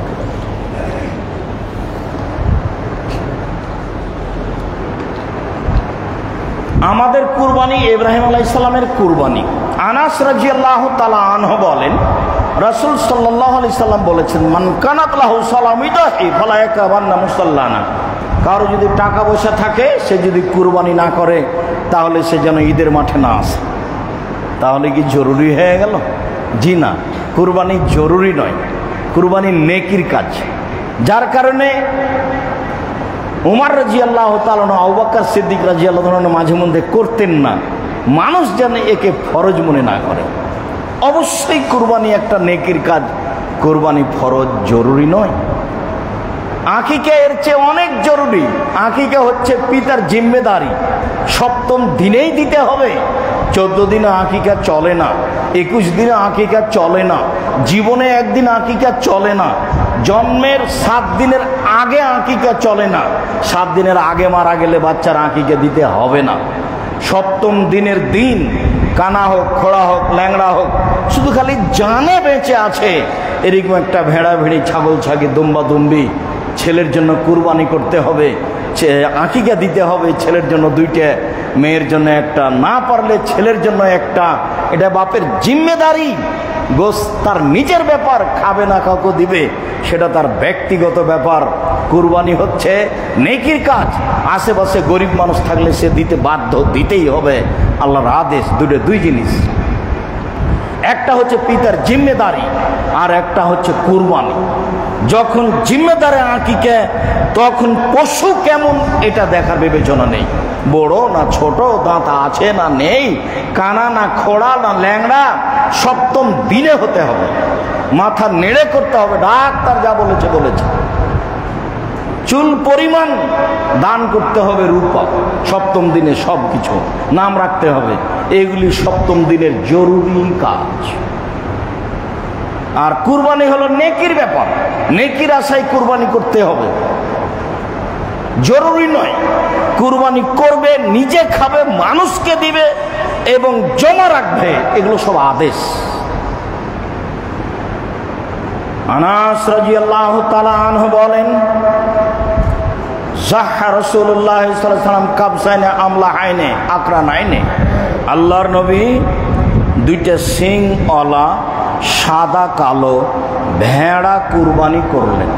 আমাদের কুরবানি ইব্রাহিম আলাইহিস সালামের কুরবানি। আনাস রাদিয়াল্লাহু তাআলা আনহু বলেন, রাসূল সাল্লাল্লাহু আলাইহি সাল্লাম বলেছেন, মান কানাত লাহু সালামিদাহি ফালা ইয়াকাবান্না মুসাল্লানা। কারো যদি টাকা পয়সা থাকে, সে যদি কুরবানি না করে তাহলে সে যেন ঈদের মাঠে না আসে। তাহলে কি জরুরি হয়ে গেল? জি না, কুরবানি জরুরি নয়, কুরবানি নেকির কাজ। যার কারণে উমর রাদিয়াল্লাহু তাআলা, আবু বকর সিদ্দিক রাদিয়াল্লাহু তাআলা মাঝে মধ্যে করতেন না, মানুষ যেন একে ফরজ মনে না করে। অবশ্যই কুরবানি একটা নেকির কাজ, কুরবানি ফরজ জরুরি নয়। আকিকা এর চেয়ে অনেক জরুরি। আকিকা হচ্ছে পিতার জিম্মেদারি, সপ্তম দিনেই দিতে হবে। চোদ্দ দিনে আকিকা চলে না, একুশ দিনে আকিকা চলে না, জীবনে একদিন আকিকা চলে না, জন্মের সাত দিনের আগে আকিকা চলে না, সাত দিনের আগে মারা গেলে বাচ্চার আকিকা দিতে হবে না। সপ্তম দিনের দিন কানা হোক, খোড়া হোক, ল্যাংড়া হোক, শুধু খালি জানে বেঁচে আছে এরকম একটা ভেড়া ভেড়ি, ছাগল ছাগি, দুম্বা দুম্বি ছেলের জন্য কুরবানি করতে হবে, আকিকা দিতে হবে। ছেলের জন্য দুইটা, মেয়ের জন্য একটা, না পারলে ছেলের জন্য একটা। এটা বাপের জিম্মেদারি। গোস তার নিজের ব্যাপার, খাবে না কাউকে দিবে, সেটা তার ব্যক্তিগত ব্যাপার। কুরবানি হচ্ছে নেকির কাজ। আশেপাশে গরিব মানুষ থাকলে সে দিতে বাধ্য, দিতেই হবে, আল্লাহর আদেশ। দুটো দুই জিনিস, একটা হচ্ছে পিতার জিম্মেদারি আর একটা হচ্ছে কুরবানি। যখন জিম্মেদারে আকিকা, তখন পশু কেমন এটা দেখার বিবেচনা নেই। বড় না ছোট, দাঁত আছে না নেই, কানা না খোড়া না ল্যাংড়া, সপ্তম দিনে হতে হবে। মাথা নেড়ে করতে হবে, ডাক্তার যা বলেছে বলেছে। চুল পরিমাণ দান করতে হবে রূপা, সপ্তম দিনে সব কিছু নাম রাখতে হবে। এগুলি সপ্তম দিনের জরুরি কাজ। আর কুরবানি হলো নেকির ব্যাপার, নেকির আশায় কুরবানি করতে হবে। জরুরি নয়, কুরবানি করবে, নিজে খাবে, মানুষকে দিবে এবং জমা রাখবে, এগুলো সব আদেশ। আনাস রাদিয়াল্লাহু তাআলা আনহু বলেন, জাহা রাসূলুল্লাহ সাল্লাল্লাহু আলাইহি ওয়াসাল্লাম কাবসাইনে আমলাহাইনে আকরানাইনে। আল্লাহর নবী দুইটা সিং ওয়ালা সাদা কালো ভেড়া কুরবানি করলেন।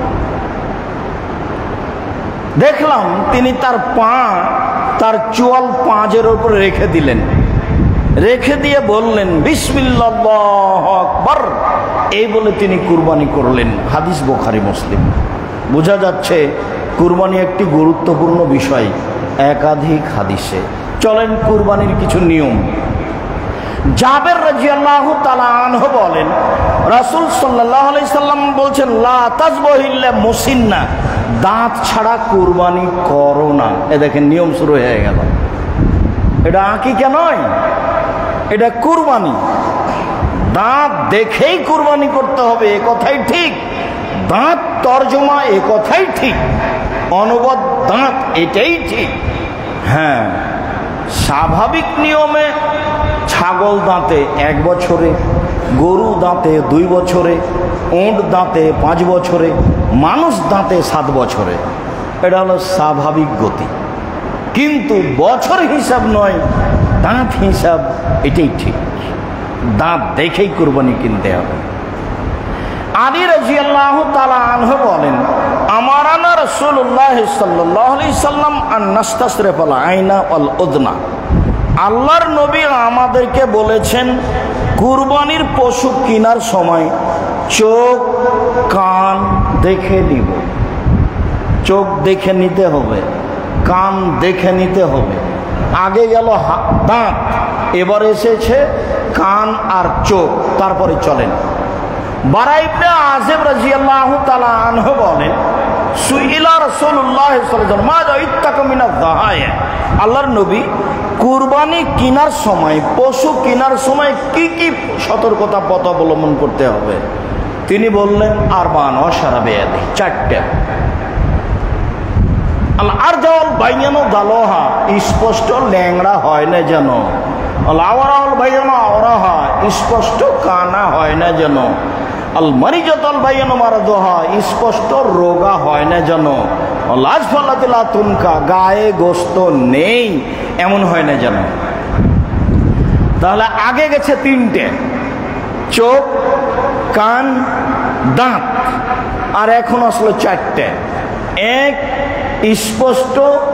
দেখলাম তিনি তার পা, তার চোয়াল পাঁজের উপর রেখে দিলেন, রেখে দিয়ে বললেন বিসমিল্লাহু আকবার, এই বলে তিনি কুরবানি করলেন। হাদিস বুখারী মুসলিম। বোঝা যাচ্ছে কুরবানি একটি গুরুত্বপূর্ণ বিষয়, একাধিক হাদিসে। চলেন কুরবানির কিছু নিয়ম। জাবের রাদিয়াল্লাহু তাআলা আনহু বলেন, রাসূল সাল্লাল্লাহু আলাইহি সাল্লাম বলছেন, লা তাজবাহু ইল্লা মুসিন্না, দাঁত ছাড়া কুরবানি করো না। এ দেখেন নিয়ম শুরু হয়ে গেল। এটা আকিকা নয়, এটা কুরবানি। দাঁত দেখেই কুরবানি করতে হবে, এ কথাই ঠিক। দাঁত তর্জমা, এ কথাই ঠিক। অনুবাদ দাঁত, এটাই ঠিক। হ্যাঁ, স্বাভাবিক নিয়মে ছাগল দাঁতে এক বছরে, গরু দাঁতে দুই বছরে, উট দাঁতে পাঁচ বছরে, মানুষ দাঁতে সাত বছরে। এটা হলো স্বাভাবিক গতি। কিন্তু বছর হিসাব নয়, দাঁত হিসাব, এটাই ঠিক। দাঁত দেখেই কুরবানি কিনতে হবে। আলী রাদিয়াল্লাহু তাআলা আনহু বলেন, আমারানা রাসূলুল্লাহ সাল্লাল্লাহু আলাইহি সাল্লাম আন নাস্তাসরিফাল আইনা ওয়াল উযনা। আল্লাহর নবী আমাদেরকে বলেছেন, কুরবানির পশু কেনার সময় চোখ, কান, দেখে নিব, চোখ দেখে নিতে হবে, কান দেখে নিতে হবে। আগে গেল দাঁত, এবার এসেছে কান আর চোখ, তারপরে চলেন। বারা ইবনে আযিব রাদিয়াল্লাহু তাআলা আনহু বলেন, সুইলা রাসূলুল্লাহ সাল্লাল্লাহু আলাইহি ওয়াসাল্লাম মা ইত্তাকা মিনাদ দাহায়া, আল্লাহর নবী কুরবানি কেনার সময়, পশু কেনার সময় কি কি সতর্কতা পথ অবলম্বন করতে হবে? তিনি বললেন আরবান অশারা বেয়াদি, চারটা। আল আরজাল বাইয়ানো দালোহা, স্পষ্ট ল্যাংড়া হয় না যেন। আল আওয়ারাল বাইয়ানো আওরাহা, স্পষ্ট কানা হয় না যেন। আল মারিজাতাল বাইয়ানো মারাদোহা, স্পষ্ট রোগা হয় না যেন। আল আজফালাতিলা তুনকা, গায়ে গোস্ত নেই এমন হয় না যেন। তাহলে আগে গেছে তিনটে, চোখ, কান, দাঁত, আর এখন আসলো চারটে। এক, স্পষ্ট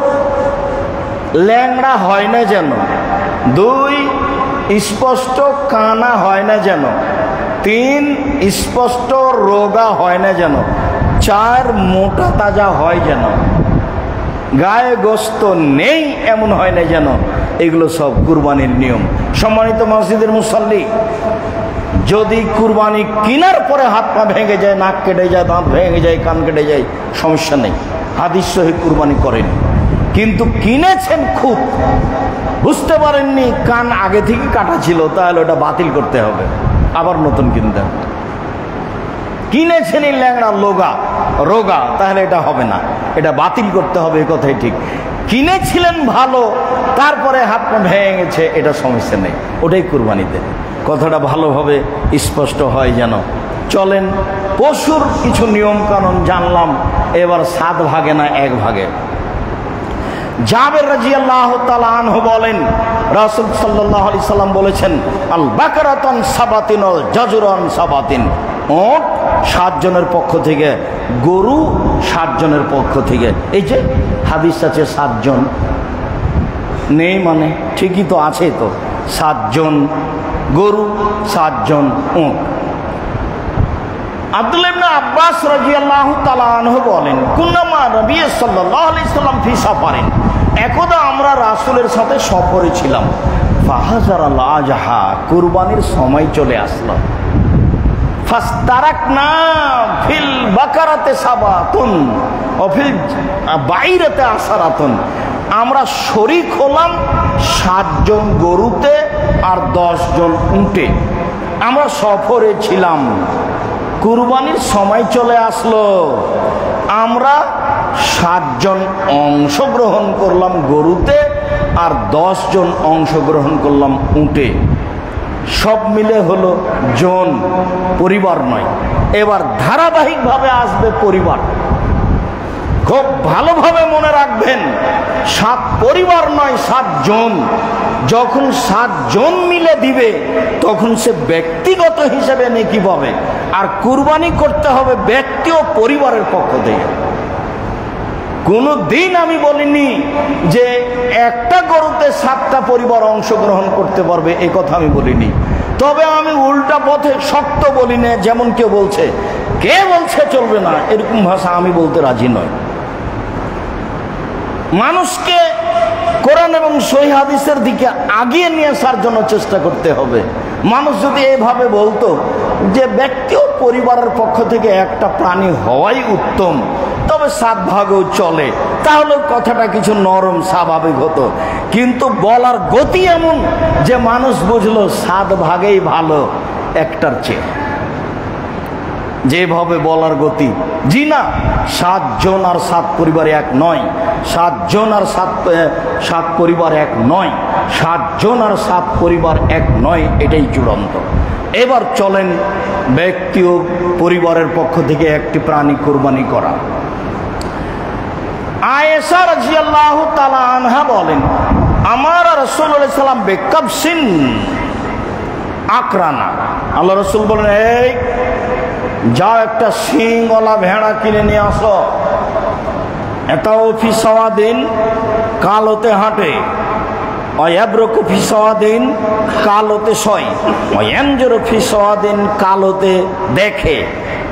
ল্যাংড়া হয় না যেন। দুই, স্পষ্ট কানা হয় না যেন। তিন, স্পষ্ট রোগা হয় না যেন। চার, মোটা তাজা হয় যেন। গায়ে গোস্ত নেই এমন হয় না যেন। এগুলো সব কুরবানির নিয়ম। সম্মানিত মসজিদের মুসল্লি, যদি কুরবানি কেনার পরে হাত পা ভেঙে যায়, নাক কেটে যায়, দাঁত ভেঙে যায়, কান কেটে যায়, সমস্যা নেই, হাদিস সহিহ কুরবানি করেন। কিন্তু কিনেছেন খুব, বুঝতে পারেননি কান আগে থেকে কাটা ছিল, তাহলে ওটা বাতিল করতে হবে, আবার নতুন কিনতে হবে। কিনেছেন ল্যাংড়া লোগা রোগা, তাহলে এটা হবে না, এটা বাতিল করতে হবে, এ কথাই ঠিক। কিনেছিলেন ভালো, তারপরে হাত পা ভেঙে গেছে, এটা সমস্যা নেই, ওটাই কুরবানিতে। কথাটা ভালোভাবে স্পষ্ট হয় যেন। চলেন, পশুর কিছু নিয়ম কানুন জানলাম, এবার সাত ভাগে না এক ভাগে। জাবের রাদিয়াল্লাহু তাআলা আনহু বলেন, রাসূল সাল্লাল্লাহু আলাইহি সাল্লাম বলেছেন, আল বাকারাতুন সাবাতিন ওয়াল জাজরান সাবাতিন, ওট সাত জনের পক্ষ থেকে, গরু সাত জনের পক্ষ থেকে। এই যে হাদিস আছে সাতজন, নেই মানে ঠিকই তো আছে, তো সাতজন গরু, সাতজন উট। আব্দুল্লাহ ইবনে আব্বাস রাদিয়াল্লাহু তাআলা আনহু বলেন, কুন্না মা নবী সাল্লাল্লাহু আলাইহি সাল্লাম ফি সাফারিন, একদা আমরা রাসূলের সাথে সফরে ছিলাম। ফাহাজারাল আজহা, কুরবানির সময় চলে আসলো। ফাস্তারাকনা ফিল বাকারাতে সাবাতুন ও ফিল বাইরাতে আসারাতুন, আমরা শরীক হলাম সাতজন গরুতে আর দশজন উটে। আমরা সফরে ছিলাম, কুরবানির সময় চলে আসলো, আমরা সাতজন অংশগ্রহণ করলাম গরুতে আর দশজন অংশগ্রহণ করলাম উটে। সব মিলে হলো জন, পরিবার নয়। এবার ধারাবাহিকভাবে আসবে পরিবার। খুব ভালোভাবে মনে রাখবেন, সাত পরিবার নয়, সাত জন। যখন সাত জন মিলে দিবে, তখন সে ব্যক্তিগত হিসেবে নেকি পাবে, আর কুরবানি করতে হবে ব্যক্তি ও পরিবারের পক্ষ থেকে। কোনো দিন আমি বলিনি যে একটা গরুতে সাতটা পরিবার অংশগ্রহণ করতে পারবে, এ কথা আমি বলিনি। তবে আমি উল্টা পথে শক্ত বলি না, যেমন কেউ বলছে, কে বলছে চলবে না, এরকম ভাষা আমি বলতে রাজি নয়। মানুষকে কোরআন এবং সহিহ হাদিসের দিকে আগিয়ে নিয়ে আসার জন্য চেষ্টা করতে হবে। মানুষ যদি এইভাবে বলতো যে ব্যক্তি ও পরিবারের পক্ষ থেকে একটা প্রাণী হওয়াই উত্তম, তবে সাত ভাগেও চলে, তাহলে কথাটা কিছু নরম স্বাভাবিক হতো। কিন্তু বলার গতি এমন যে মানুষ বুঝলো সাত ভাগেই ভালো একটার চেয়ে, যেভাবে বলার গতি। জি না, সাতজন আর সাত পরিবার এক নয়, সাতজন আর সাত সাত পরিবার এক নয়, সাতজন আর সাত পরিবার এক নয়, এটাই চূড়ান্ত। এবার চলেন ব্যক্তি ও পরিবারের পক্ষ থেকে একটি প্রাণী কুরবানি করা। আয়েশা রাদিয়াল্লাহু তাআলা আনহা বলেন, আমার রাসূলুল্লাহ সাল্লাল্লাহু আলাইহি ওয়াসাল্লাম বেকাবসিন আকরানা, আল্লাহ রাসূল বলেন, এই যাও একটা শিংওয়ালা ভেড়া কিনে নিয়ে আসো। এটাও ফি সাওয়াদিন, কালোতে হাঁটে, অয়াব্রকু ফি সাওয়াদিন, কালোতে শয়, অয়ানজুরু ফি সাওয়াদিন, কালোতে দেখে,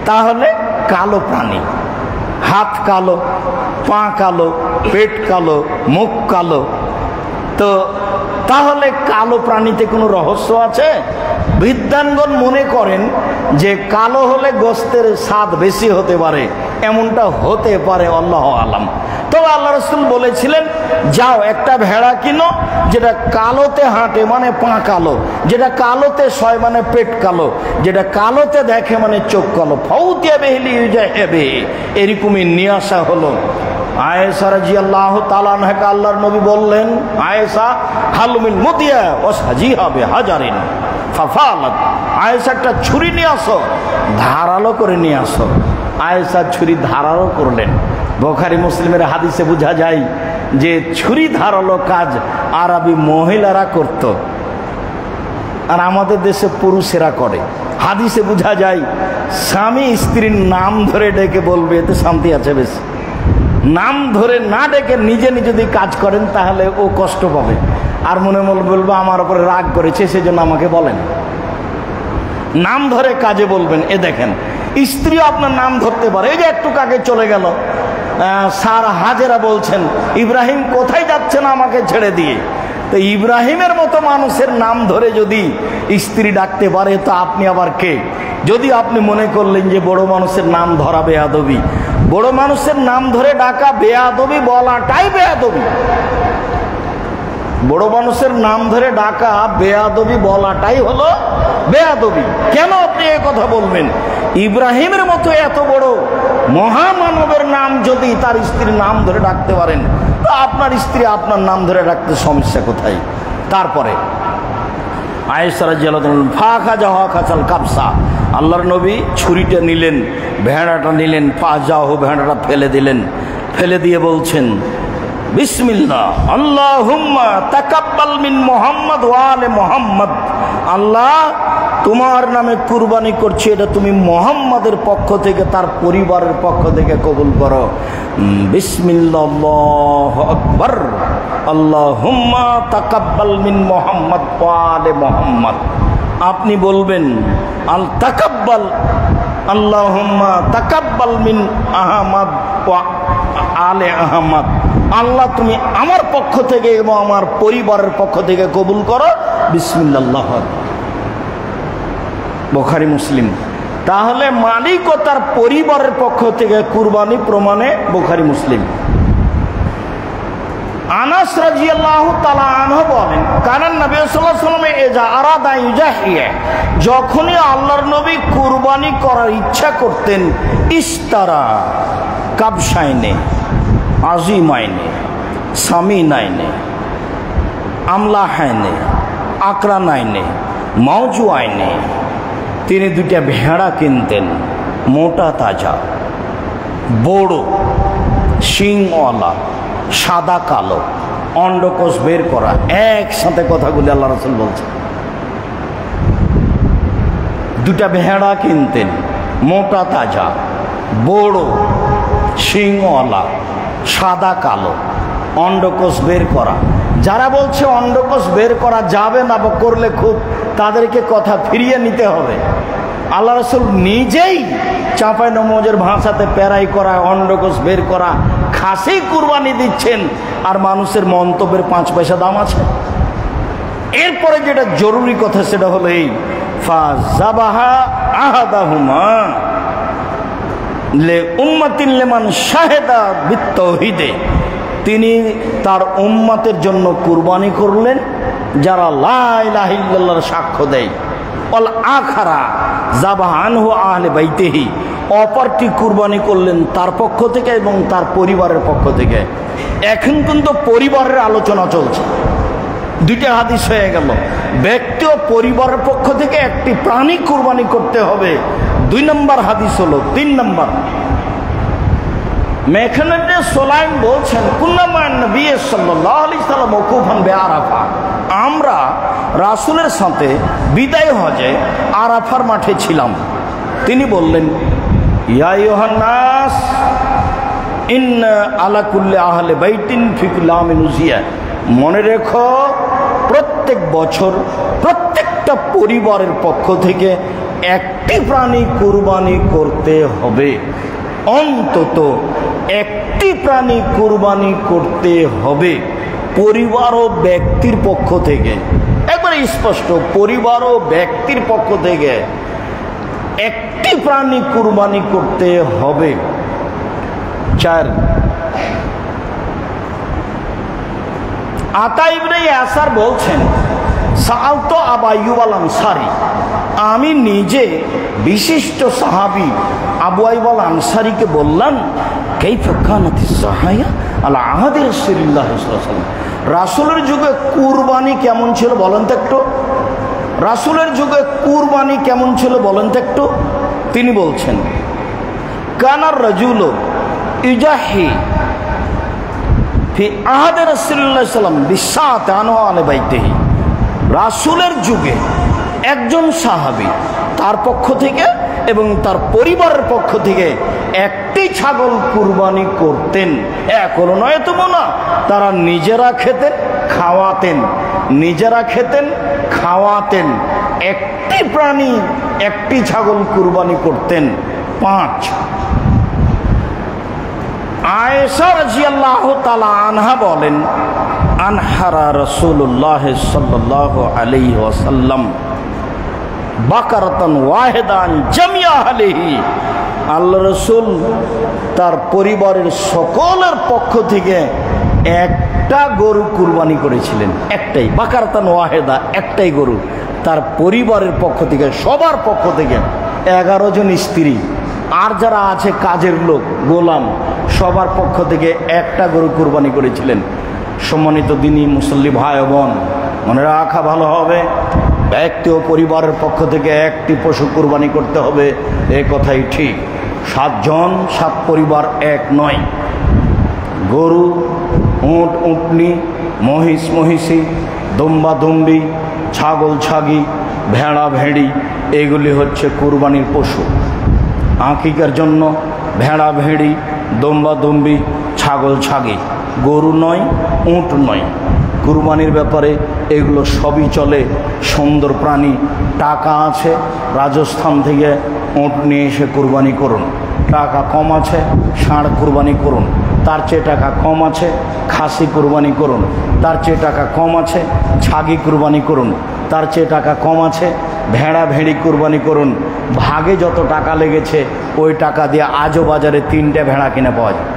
তাহলে কালো প্রাণী, হাত কালো, পা কালো, পেট কালো, মুখ কালো। তো তাহলে কালো প্রাণীতে কোনো রহস্য আছে? বিদ্বানগণ মনে করেন যে কালো হলে গোস্তের স্বাদ বেশি হতে পারে, এমনটা হতে পারে, আল্লাহু আলাম। তবে আল্লাহ রাসূল বলেছিলেন, যাও একটা ভেড়া কিনো যেটা কালোতে হাঁটে মানে পা কালো, যেটা কালোতে শয় মানে পেট কালো, যেটা কালোতে দেখে মানে চোখ কালো, ফাউতিয়া বেহলি ইউজাহিবে, এরকমই নিয়ে আসা হলো। আয়েশা রাদিয়াল্লাহু তাআলা আনহাকে আল্লাহর নবী বললেন, আয়েশা হালুমিন মুতিয়া ওয়াসহাজিহা বিহাজারিন ফাফালাত, আয়েশা একটা ছুরি নিয়ে আসো, ধারালো করে নিয়ে আসো। আয়েশা ছুরি ধারালো করলেন। বুখারী মুসলিমের হাদিসে বোঝা যায় যে ছুরি ধারালো কাজ আরবি মহিলারা করত, আর আমাদের দেশে পুরুষেরা করে। হাদিসে বোঝা যায় স্বামী স্ত্রীর নাম ধরে ডেকে বলবে, এতে শান্তি আছে বেশি। নাম ধরে না ডেকে নিজে নিজে যদি কাজ করেন তাহলে ও কষ্ট পাবে, আর মনে মনে বলবো আমার উপরে রাগ করেছে সেজন্য আমাকে বলেন। নাম ধরে কাজে বলবেন। এ দেখেন, স্ত্রীও আপনার নাম ধরতে পারে। এই যে একটু কাকে চলে গেল সারা হাজেরা বলছেন, ইব্রাহিম কোথায় যাচ্ছেন আমাকে ছেড়ে দিয়ে। তো ইব্রাহিমের মতো মানুষের নাম ধরে যদি স্ত্রী ডাকতে পারে তো আপনি আবার কে? যদি আপনি মনে করলেন যে বড় মানুষের নাম ধরা বেয়াদবি, বড় মানুষের নাম ধরে ডাকা বেয়াদবি বলাটাই বেয়াদবি। বড় মানুষের নাম ধরে ডাকা বেয়াদবি বলাটাই হলো বেয়াদবি। কেন আপনি এই কথা বলবেন? ইব্রাহিমের মতো এত বড় মহামানবের নাম যদি তার স্ত্রীর নাম ধরে ডাকতে পারেন, তো আপনার স্ত্রী আপনার নাম ধরে ডাকতে সমস্যা কোথায়? তারপরে আয়েশা রাদিয়াল্লাহু আনহা ফাখা জাহা খাসাল কাবসা, আল্লাহর নবী ছুরিটা নিলেন, ভেড়াটা নিলেন, পা যাও ভেড়াটা ফেলে দিলেন। ফেলে দিয়ে বলছেন, বিসমিল্লাহ আল্লাহুম্মা তাকাব্বাল মিন মুহাম্মদ ওয়া আলে মুহাম্মদ, আল্লাহ তোমার নামে কুরবানি করছি, এটা তুমি মুহাম্মাদের পক্ষ থেকে তার পরিবারের পক্ষ থেকে কবুল করো। বিসমিল্লাহ আল্লাহু আকবার, আল্লাহুম্মা তাকাব্বাল মিন মুহাম্মদ ওয়া আলে মুহাম্মদ। আপনি বলবেন আল তাকাব্বাল আল্লাহুম্মা তাকাব্বাল মিন আহমদ ওয়া আলে আহমদ, আল্লাহ তুমি আমার পক্ষ থেকে এবং আমার পরিবারের পক্ষ থেকে কবুল করো। বিসমিল্লাহ। বুখারী মুসলিম। তাহলে মালিক ও তার পরিবারের পক্ষ থেকে কুরবানি প্রমাণে বুখারী মুসলিম। আনাস রাদিয়াল্লাহু তাআলা আনহু বলেন, কারণ নবী সাল্লাল্লাহু আলাইহি ওয়াসাল্লাম ইজা আরাদা ইউজাহিয়া, যখনই আল্লাহর নবী কুরবানি করার ইচ্ছা করতেন, ইস্তারা কাবশাইনে আজিমাইনে সামিনাইনে আমলাহাইনে আকরানাইনে মাওজুয়াইনে, তিনি দুইটা ভেড়া কিনতেন, মোটা তাজা, বড়, শিংওয়ালা, সাদা কালো, অন্ডকোষ বের করা। একসাথে কথাগুলি আল্লাহ রাসূল বলছেন। দুটা ভেড়া কিনতেন, মোটা তাজা, বড়, শিংওয়ালা, সাদা কালো, অন্ডকোষ বের করা। যারা বলছে অন্ডকোষ বের করা যাবে না বা করলে খুব, তাদেরকে কথা ফিরিয়ে নিতে হবে। আল্লাহ রাসূল নিজেই চাঁপাই নমজের ভাষাতে প্যারাই করা, অন্ডকোষ বের করা, খাসি কুরবানি দিচ্ছেন, আর মানুষের মন্তব্যের পাঁচ পয়সা দাম আছে। এরপরে যেটা জরুরি কথা সেটা হলো এই, ফাযাবাহা আহাদাহুমা লে উম্মাতিন লিমান শাহেদা বিত্তাওহীদে, তিনি তার উম্মতের জন্য কুরবানি করলেন যারা লা ইলাহা ইল্লাল্লাহর সাক্ষ্য দেয়। অল আখারা যাবাহা আনহু আহলে বাইতিহি, অপরটি কুরবানি করলেন তার পক্ষ থেকে এবং তার পরিবারের পক্ষ থেকে। এখন কিন্তু পরিবারের আলোচনা চলছে। দুইটা হাদিস হয়ে গেল, ব্যক্তি ও পরিবারের পক্ষ থেকে একটি প্রাণী কুরবানি করতে হবে। দুই নম্বর হাদিস হলো, তিন নম্বর মেখনাতে সোলাইম বলছেন, কুন্নামা নবী সাল্লাল্লাহু আলাইহি ওয়াসাল্লাম ওয়াকুফান বিআরাফা, আমরা রাসূলের সাথে বিদায় হজে আরাফার মাঠে ছিলাম। তিনি বললেন, ইয়া আইয়ুহান নাস ইন্না আলা কুল্লি আহলি বাইতিন ফি কুল্লি আমিন উযিয়া, মনে রেখো প্রত্যেক বছর প্রত্যেকটা পরিবারের পক্ষ থেকে একটি প্রাণী কুরবানি করতে হবে, অন্তত একটি প্রাণী কুরবানি করতে হবে পরিবার ও ব্যক্তির পক্ষ থেকে। একবারে স্পষ্ট, পরিবার ও ব্যক্তির পক্ষ থেকে একটি প্রাণী কুরবানি করতে হবে। চার, আতা ইবনে ইয়াসার বলছেন, সাআলতু আবু আইয়ুব আল আনসারী, আমি নিজে বিশিষ্ট সাহাবী আবু আইয়ুব আল আনসারীকে বললাম, কাইফা কানাতিস যাহায়া আলা আহাদি রাসূলিল্লাহ সাল্লাল্লাহু আলাইহি ওয়াসাল্লাম, রাসূলের যুগে কুরবানি কেমন ছিল বলেন তো একটু, রাসূলের যুগে কুরবানি কেমন ছিল বলেন তো একটু। তিনি বলছেন, কানার রাজুলু ইজাহি ফি আহাদি রাসূলিল্লাহ সাল্লাল্লাহু আলাইহি ওয়াসাল্লাম বিসাত আনহু আলা বাইতিহি, রাসূলের যুগে একজন সাহাবী তার পক্ষ থেকে এবং তার পরিবারের পক্ষ থেকে একটি ছাগল কুরবানি করতেন। এখনো নয় তো না, তারা নিজেরা খেতেন খাওয়াতেন, নিজেরা খেতেন খাওয়াতেন, একটি প্রাণী একটি ছাগল কুরবানি করতেন। পাঁচ, আয়েশা রাদিয়াল্লাহু তাআলা আনহা বলেন, আনহারা রাসূলুল্লাহ সাল্লাল্লাহু আলাইহি ওয়াসাল্লাম বাকারাতান ওয়াহিদান জামিয়া আলাইহি, আল্লাহ রাসূল তার পরিবারের সকলের পক্ষ থেকে একটা গরু কুরবানি করেছিলেন, একটাই, বাকারাতান ওয়াহিদা, একটাই গরু তার পরিবারের পক্ষ থেকে, সবার পক্ষ থেকে। এগারো জন স্ত্রী আর যারা আছে কাজের লোক গোলাম, সবার পক্ষ থেকে একটা গরু কুরবানি করেছিলেন। সম্মানিত দিনী মুসল্লি ভাই বোন, মনে রাখা ভালো হবে, ব্যক্তি ও পরিবারের পক্ষ থেকে একটি পশু কুরবানি করতে হবে, এ কথাই ঠিক। সাতজন সাত পরিবার এক নয়। গরু, উট উটনি, মহিষ মহিষী, দম্বা দম্বি, ছাগল ছাগি, ভেড়া ভেড়ি, এগুলি হচ্ছে কুরবানির পশু। আকিকার জন্য ভেড়া ভেড়ি, দম্বা দম্বি, ছাগল ছাগি, গরু নয়, উট নয়। কুরবানির ব্যাপারে এগুলো সবই চলে। সুন্দর প্রাণী, টাকা আছে, রাজস্থান থেকে উট নিয়ে এসে কুরবানি করুন। টাকা কম আছে, ষাঁড় কুরবানি করুন। তার চেয়ে টাকা কম আছে, খাসি কুরবানি করুন। তার চেয়ে টাকা কম আছে, ছাগি কুরবানি করুন। তার চেয়ে টাকা কম আছে, ভেড়া ভেড়ি কুরবানি করুন। ভাগে যত টাকা লেগেছে ওই টাকা দিয়ে আজও বাজারে তিনটে ভেড়া কিনে পাওয়া যায়।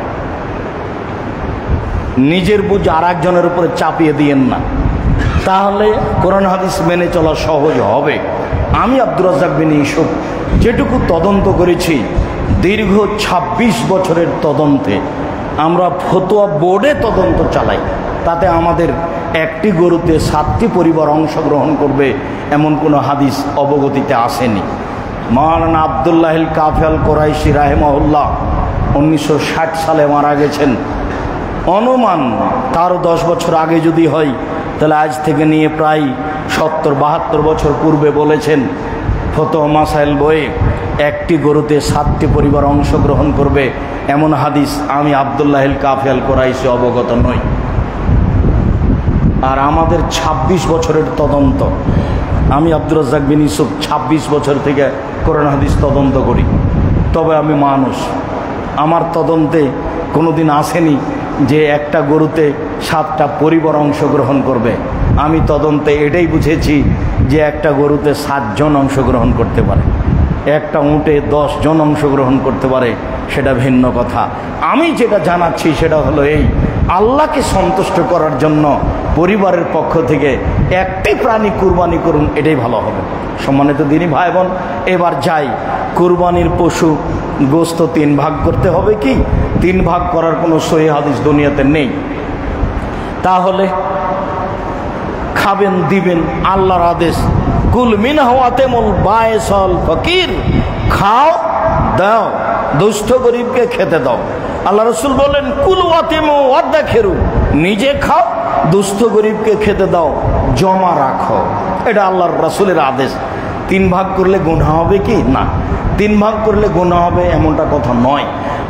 নিজের বুঝ আর একজনের উপরে চাপিয়ে দিয়েন না, তাহলে কোরআন হাদিস মেনে চলা সহজ হবে। আমি আব্দুর রাজ্জাক বিন ইউসুফ যেটুকু তদন্ত করেছি, দীর্ঘ ছাব্বিশ বছরের তদন্তে, আমরা ফতোয়া বোর্ডে তদন্ত চালাই, তাতে আমাদের একটি গরুতে সাতটি পরিবার অংশগ্রহণ করবে এমন কোনো হাদিস অবগতিতে আসেনি। মাওলানা আব্দুল্লাহিল কাফি আল কোরাইশি রাহিমাহুল্লাহ উনিশশো ষাট সালে মারা গেছেন। অনুমান তারও দশ বছর আগে যদি হয়, তাহলে আজ থেকে নিয়ে প্রায় সত্তর বাহাত্তর বছর পূর্বে বলেছেন ফতোয়া মাসাইল বইয়ে, একটি গরুতে সাতটি পরিবার অংশগ্রহণ করবে এমন হাদিস আমি আব্দুল্লাহিল কাফি আল কোরাইশি অবগত নই। আর আমাদের ছাব্বিশ বছরের তদন্ত, আমি আব্দুর রাজ্জাক বিন ইউসুফ ছাব্বিশ বছর থেকে কোরআন হাদিস তদন্ত করি। তবে আমি মানুষ, আমার তদন্তে কোনোদিন আসেনি যে একটা গরুতে সাতটা পরিবার অংশগ্রহণ করবে। আমি তদন্তে এটাই বুঝেছি যে একটা গরুতে সাতজন অংশগ্রহণ করতে পারে, একটা উটে দশ জন অংশগ্রহণ করতে পারে, সেটা ভিন্ন কথা। আমি যেটা জানাচ্ছি সেটা হলো এই, আল্লাহকে সন্তুষ্ট করার জন্য পরিবারের পক্ষ থেকে একটি প্রাণী কুরবানি করুন, এটাই ভালো হবে। সম্মানিত দিনী ভাই বোন, এবার যাই, কুরবানির পশু গোস্ত তিন ভাগ করতে হবে কি? তিন ভাগ করার কোনো সহিহ হাদিস দুনিয়াতে নেই। তাহলে খাবেন দিবেন, আল্লাহর আদেশ, কুল মিনহু আতিমুল বায়েসাল ফকির, খাও দাও, দুস্থ গরিবকে খেতে দাও। আল্লাহ রসুল বলেন কুল ওয়াতিমু ওয়াদাখিরু, নিজে খাও, দুস্থ গরিবকে খেতে দাও, জমা রাখো। এটা আল্লাহর রসুলের আদেশ। তিন ভাগ করলে গুনাহ হবে কি? না, তিন ভাগ করলে গুনাহ হবে এমনটা কথা নয়।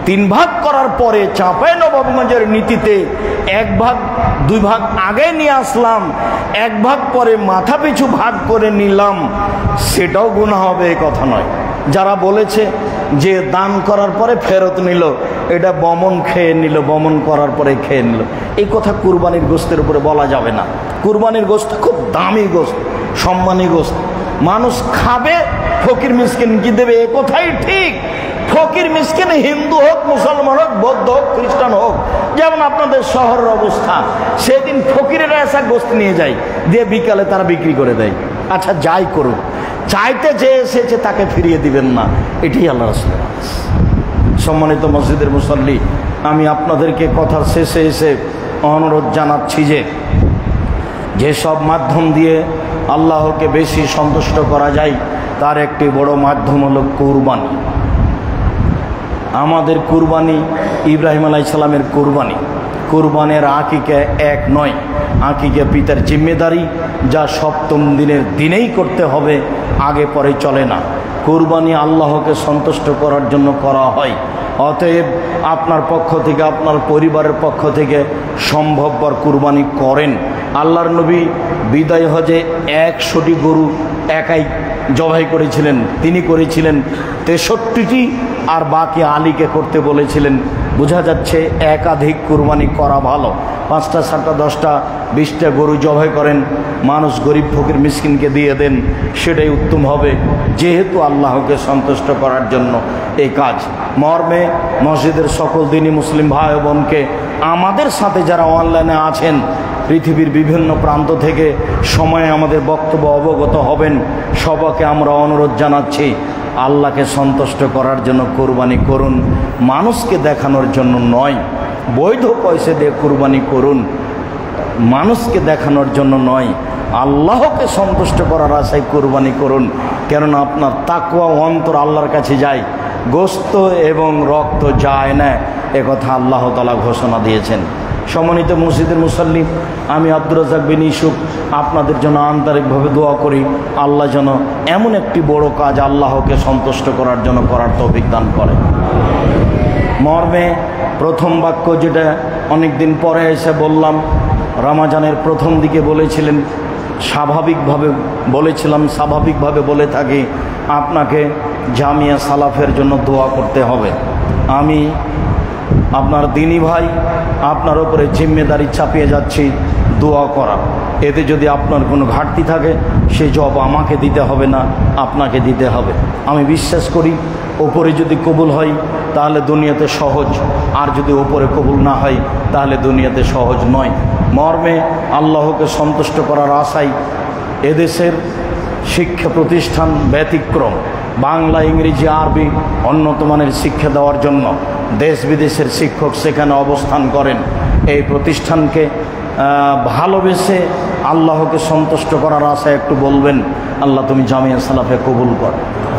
তিন ভাগ করার পরে চাঁপাইনবাবগঞ্জের নীতিতে এক ভাগ দুই ভাগ আগে নিয়ে আসলাম, এক ভাগ পরে মাথা পিছু ভাগ করে নিলাম, সেটাও গুনাহ হবে এই কথা নয়। যারা বলেছে যে দান করার পরে ফেরত নিল, এটা বমন খেয়ে নিল, বমন করার পরে খেয়ে নিল, এই কথা কুরবানির গোশতের উপরে বলা যাবে না। কুরবানির গোশত খুব দামি গোশত, সম্মানী গোশত, মানুষ খাবে, ফকির মিসকিন কি দেবে এ কথাই ঠিক। ফকির মিসকিন হিন্দু হোক, মুসলমান হোক, বৌদ্ধ হোক, খ্রিস্টান হোক, যেমন আপনাদের শহরের অবস্থা, সেদিন ফকিরেরা এসে গোশত নিয়ে যায়, দিয়ে বিকালে তারা বিক্রি করে দেয়। আচ্ছা যাই করুক, চাইতে যে এসেছে তাকে ফিরিয়ে দিবেন না, এটাই আল্লাহ রাসূলের আদেশ। সম্মানিত মসজিদের মুসল্লি, আমি আপনাদেরকে কথার শেষে এসে অনুরোধ জানাচ্ছি যে যেসব মাধ্যম দিয়ে আল্লাহকে বেশি সন্তুষ্ট করা যায় তার একটি বড় মাধ্যম হলো কুরবানি। আমাদের কুরবানি ইব্রাহিম আলাইহিস সালামের কুরবানি। কুরবানের আকিকা এক নয়, আকিকা পিতার জিম্মেদারি, যা সপ্তম দিনের দিনেই করতে হবে, আগে পরে চলে না। কুরবানি আল্লাহকে সন্তুষ্ট করার জন্য করা হয়। অতএব আপনার পক্ষ থেকে, আপনার পরিবারের পক্ষ থেকে সম্ভবপর কুরবানি করেন। আল্লাহর নবী বিদায় হজে একশোটি গরু একাই জবাই করেছিলেন, তিনি করেছিলেন তেষট্টিটি, আর বাকি আলীকে করতে বলেছিলেন। বোঝা যাচ্ছে একাধিক কুরবানি করা ভালো। পাঁচটা সাতটা দশটা বিশটা গরু জবাই করেন, মানুষ গরিব ফকির মিসকিনকে দিয়ে দেন, সেটাই উত্তম হবে, যেহেতু আল্লাহকে সন্তুষ্ট করার জন্য এই কাজ। মর্মে মসজিদের সকল দিনী মুসলিম ভাই বোনকে, আমাদের সাথে যারা অনলাইনে আছেন পৃথিবীর বিভিন্ন প্রান্ত থেকে সময়ে আমাদের বক্তব্য অবগত হবেন, সবাইকে আমরা অনুরোধ জানাচ্ছি আল্লাহকে সন্তুষ্ট করার জন্য কুরবানি করুন, মানুষকে দেখানোর জন্য নয়। বৈধ পয়সা দিয়ে কুরবানি করুন, মানুষকে দেখানোর জন্য নয়, আল্লাহকে সন্তুষ্ট করার আশায় কুরবানি করুন। কেননা আপনার তাকওয়া অন্তর আল্লাহর কাছে যায়, গোশত এবং রক্ত যায় না, একথা আল্লাহ তাআলা ঘোষণা দিয়েছেন। সম্মানিত মসজিদের মুসল্লি, আমি আব্দুর রাজ্জাক বিন ইউসুফ আপনাদের জন্য আন্তরিকভাবে দোয়া করি, আল্লাহ যেন এমন একটি বড় কাজ আল্লাহকে সন্তুষ্ট করার জন্য করার তৌফিক দান করে। মর্মে প্রথম বাক্য যেটা অনেক দিন পরে এসে বললাম, রমজানের প্রথম দিকে বলেছিলেন, স্বাভাবিকভাবে বলেছিলাম, স্বাভাবিকভাবে বলে থাকি, আপনাকে জামিয়া সালাফের জন্য দোয়া করতে হবে। আমি আপনার দিনী ভাই, আপনার ওপরে জিম্মেদারি চাপিয়ে যাচ্ছি দোয়া করা। এতে যদি আপনার কোনো ঘাটতি থাকে, সে জব আমাকে দিতে হবে না, আপনাকে দিতে হবে। আমি বিশ্বাস করি ওপরে যদি কবুল হয় তাহলে দুনিয়াতে সহজ, আর যদি ওপরে কবুল না হয় তাহলে দুনিয়াতে সহজ নয়। মর্মে আল্লাহকে সন্তুষ্ট করার আশায় এদেশের শিক্ষা প্রতিষ্ঠান ব্যতিক্রম, বাংলা, ইংরেজি, আরবি উন্নত মানের শিক্ষা দেওয়ার জন্য দেশ বিদেশের শিক্ষক সেখানে অবস্থান করেন। এই প্রতিষ্ঠানকে ভালোবেসে আল্লাহকে সন্তুষ্ট করার আশায় একটু বলবেন, আল্লাহ তুমি জামিয়া সালাফে কবুল কর।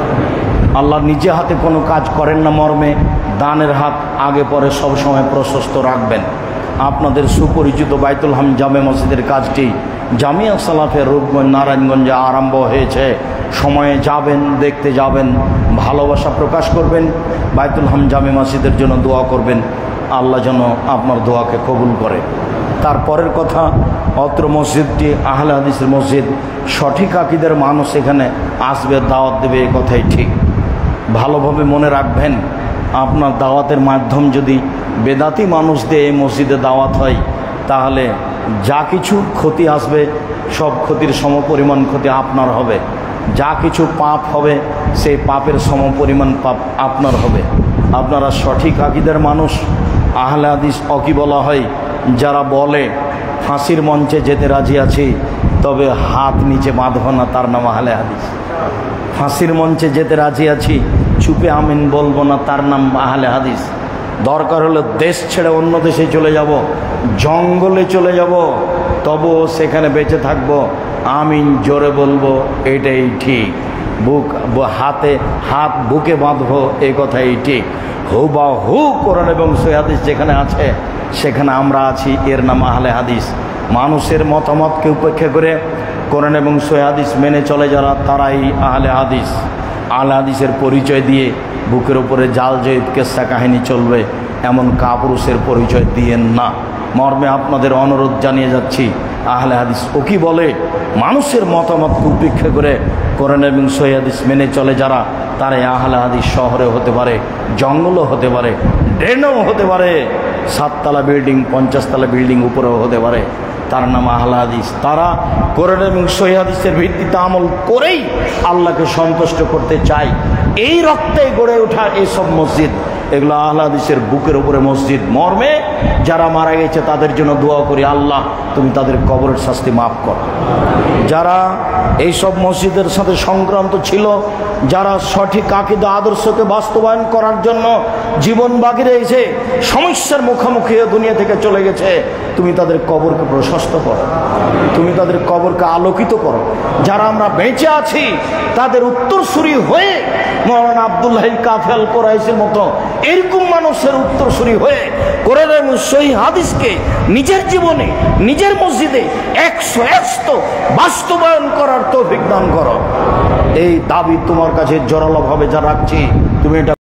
আল্লাহ নিজে হাতে কোনো কাজ করেন না, মর্মে দানের হাত আগে পরে সব সময় প্রশস্ত রাখবেন। আপনাদের সুপরিচিত বাইতুল হাম জামে মসজিদের কাজটি জামিয়া সালাফের রূপগঞ্জ নারায়ণগঞ্জে আরম্ভ হয়েছে। সময়ে যাবেন, দেখতে যাবেন, ভালোবাসা প্রকাশ করবেন, বাইতুল হাম জামে মসজিদের জন্য দোয়া করবেন, আল্লাহ যেন আপনার দোয়াকে কবুল করে। তারপরের কথা, অত্র মসজিদটি আহলে হাদিসের মসজিদ, সঠিক আকীদার মানুষ এখানে আসবে, দাওয়াত দেবে, এই কথাই ঠিক। ভালোভাবে মনে রাখবেন, আপনার দাওয়াতের মাধ্যম যদি বেদাতি মানুষ দিয়ে এই মসজিদে দাওয়াত হয়, তাহলে যা কিছু ক্ষতি আসবে সব ক্ষতির সমপরিমাণ ক্ষতি আপনার হবে। যা কিছু পাপ হবে সেই পাপের সমপরিমাণ পাপ আপনার হবে। আপনারা সঠিক আকীদার মানুষ, আহলে হাদিস অকি বলা হয়, যারা বলে ফাঁসির মঞ্চে যেতে রাজি আছি তবে হাত নিচে বাঁধব না, তার নাম আহলে হাদিস। ফাঁসির মঞ্চে যেতে রাজি আছি, চুপে আমিন বলবো না, তার নাম আহলে হাদিস। দরকার হলে দেশ ছেড়ে অন্য দেশে চলে যাব, জঙ্গলে চলে যাব, তবুও সেখানে বেঁচে থাকবো, আমিন জোরে বলবো, এটাই ঠিক। বুক হাতে হাত বুকে বাঁধবো, এই কথাই ঠিক। হু বা হু কোরআন এবং সহিহ হাদিস যেখানে আছে সেখানে আমরা আছি, এর নাম আহলে হাদিস। মানুষের মতামতকে উপেক্ষা করে কোরআন এবং সহিহ হাদিস মেনে চলে যারা, তারাই আহলে হাদিস। আহলে হাদিসের পরিচয় দিয়ে বুকের উপরে জাল জয়ীদ কেসা কাহিনী চলবে এমন কাপুরুষের পরিচয় দিয়েন না। মর্মে আপনাদের অনুরোধ জানিয়ে যাচ্ছি, আহলে হাদিস ও কি বলে মানুষের মতামতকে উপেক্ষা করে কোরআন এবং সহিহ হাদিস মেনে চলে যারা, তারা আহলে হাদিস শহরে হতে পারে, জঙ্গলও হতে পারে, ড্রেনও হতে পারে, সাততলা বিল্ডিং পঞ্চাশতলা বিল্ডিং উপরেও হতে পারে, তার নাম আহলে হাদিস। তারা কোরআন এবং সহিহ হাদিসের ভিত্তিতে আমল করেই আল্লাহকে সন্তুষ্ট করতে চায়। এই রক্তে গড়ে ওঠা এইসব মসজিদ, এগুলো আহলে হাদিসের বুকের উপরে মসজিদ। মর্মে যারা মারা গেছে তাদের জন্য দোয়া করি, আল্লাহ তুমি তাদের কবরের শাস্তি মাফ কর। যারা এইসব মসজিদের সাথে সংক্রান্ত ছিল, যারা সঠিক আকীদা আদর্শকে বাস্তবায়ন করার জন্য জীবন বাকি রয়েছে, সমস্যার মুখোমুখি দুনিয়া থেকে চলে গেছে, তুমি তাদের কবরকে প্রশস্ত করো, তুমি তাদের কবরকে আলোকিত করো। যারা আমরা বেঁচে আছি তাদের উত্তরসূরি হয়ে মৌলানা আব্দুল্লাহ কাফি আল কোরাইশির মতো এরকম মানুষের উত্তরসূরি হয়ে কোরআন এবং সহিহ হাদিসকে নিজের জীবনে নিজের মসজিদে একশো একশো বাস্তবায়ন করার তৌফিক দান করো। এই দাবি তোমার কাছে জোরালোভাবে যা রাখছি, তুমি এটা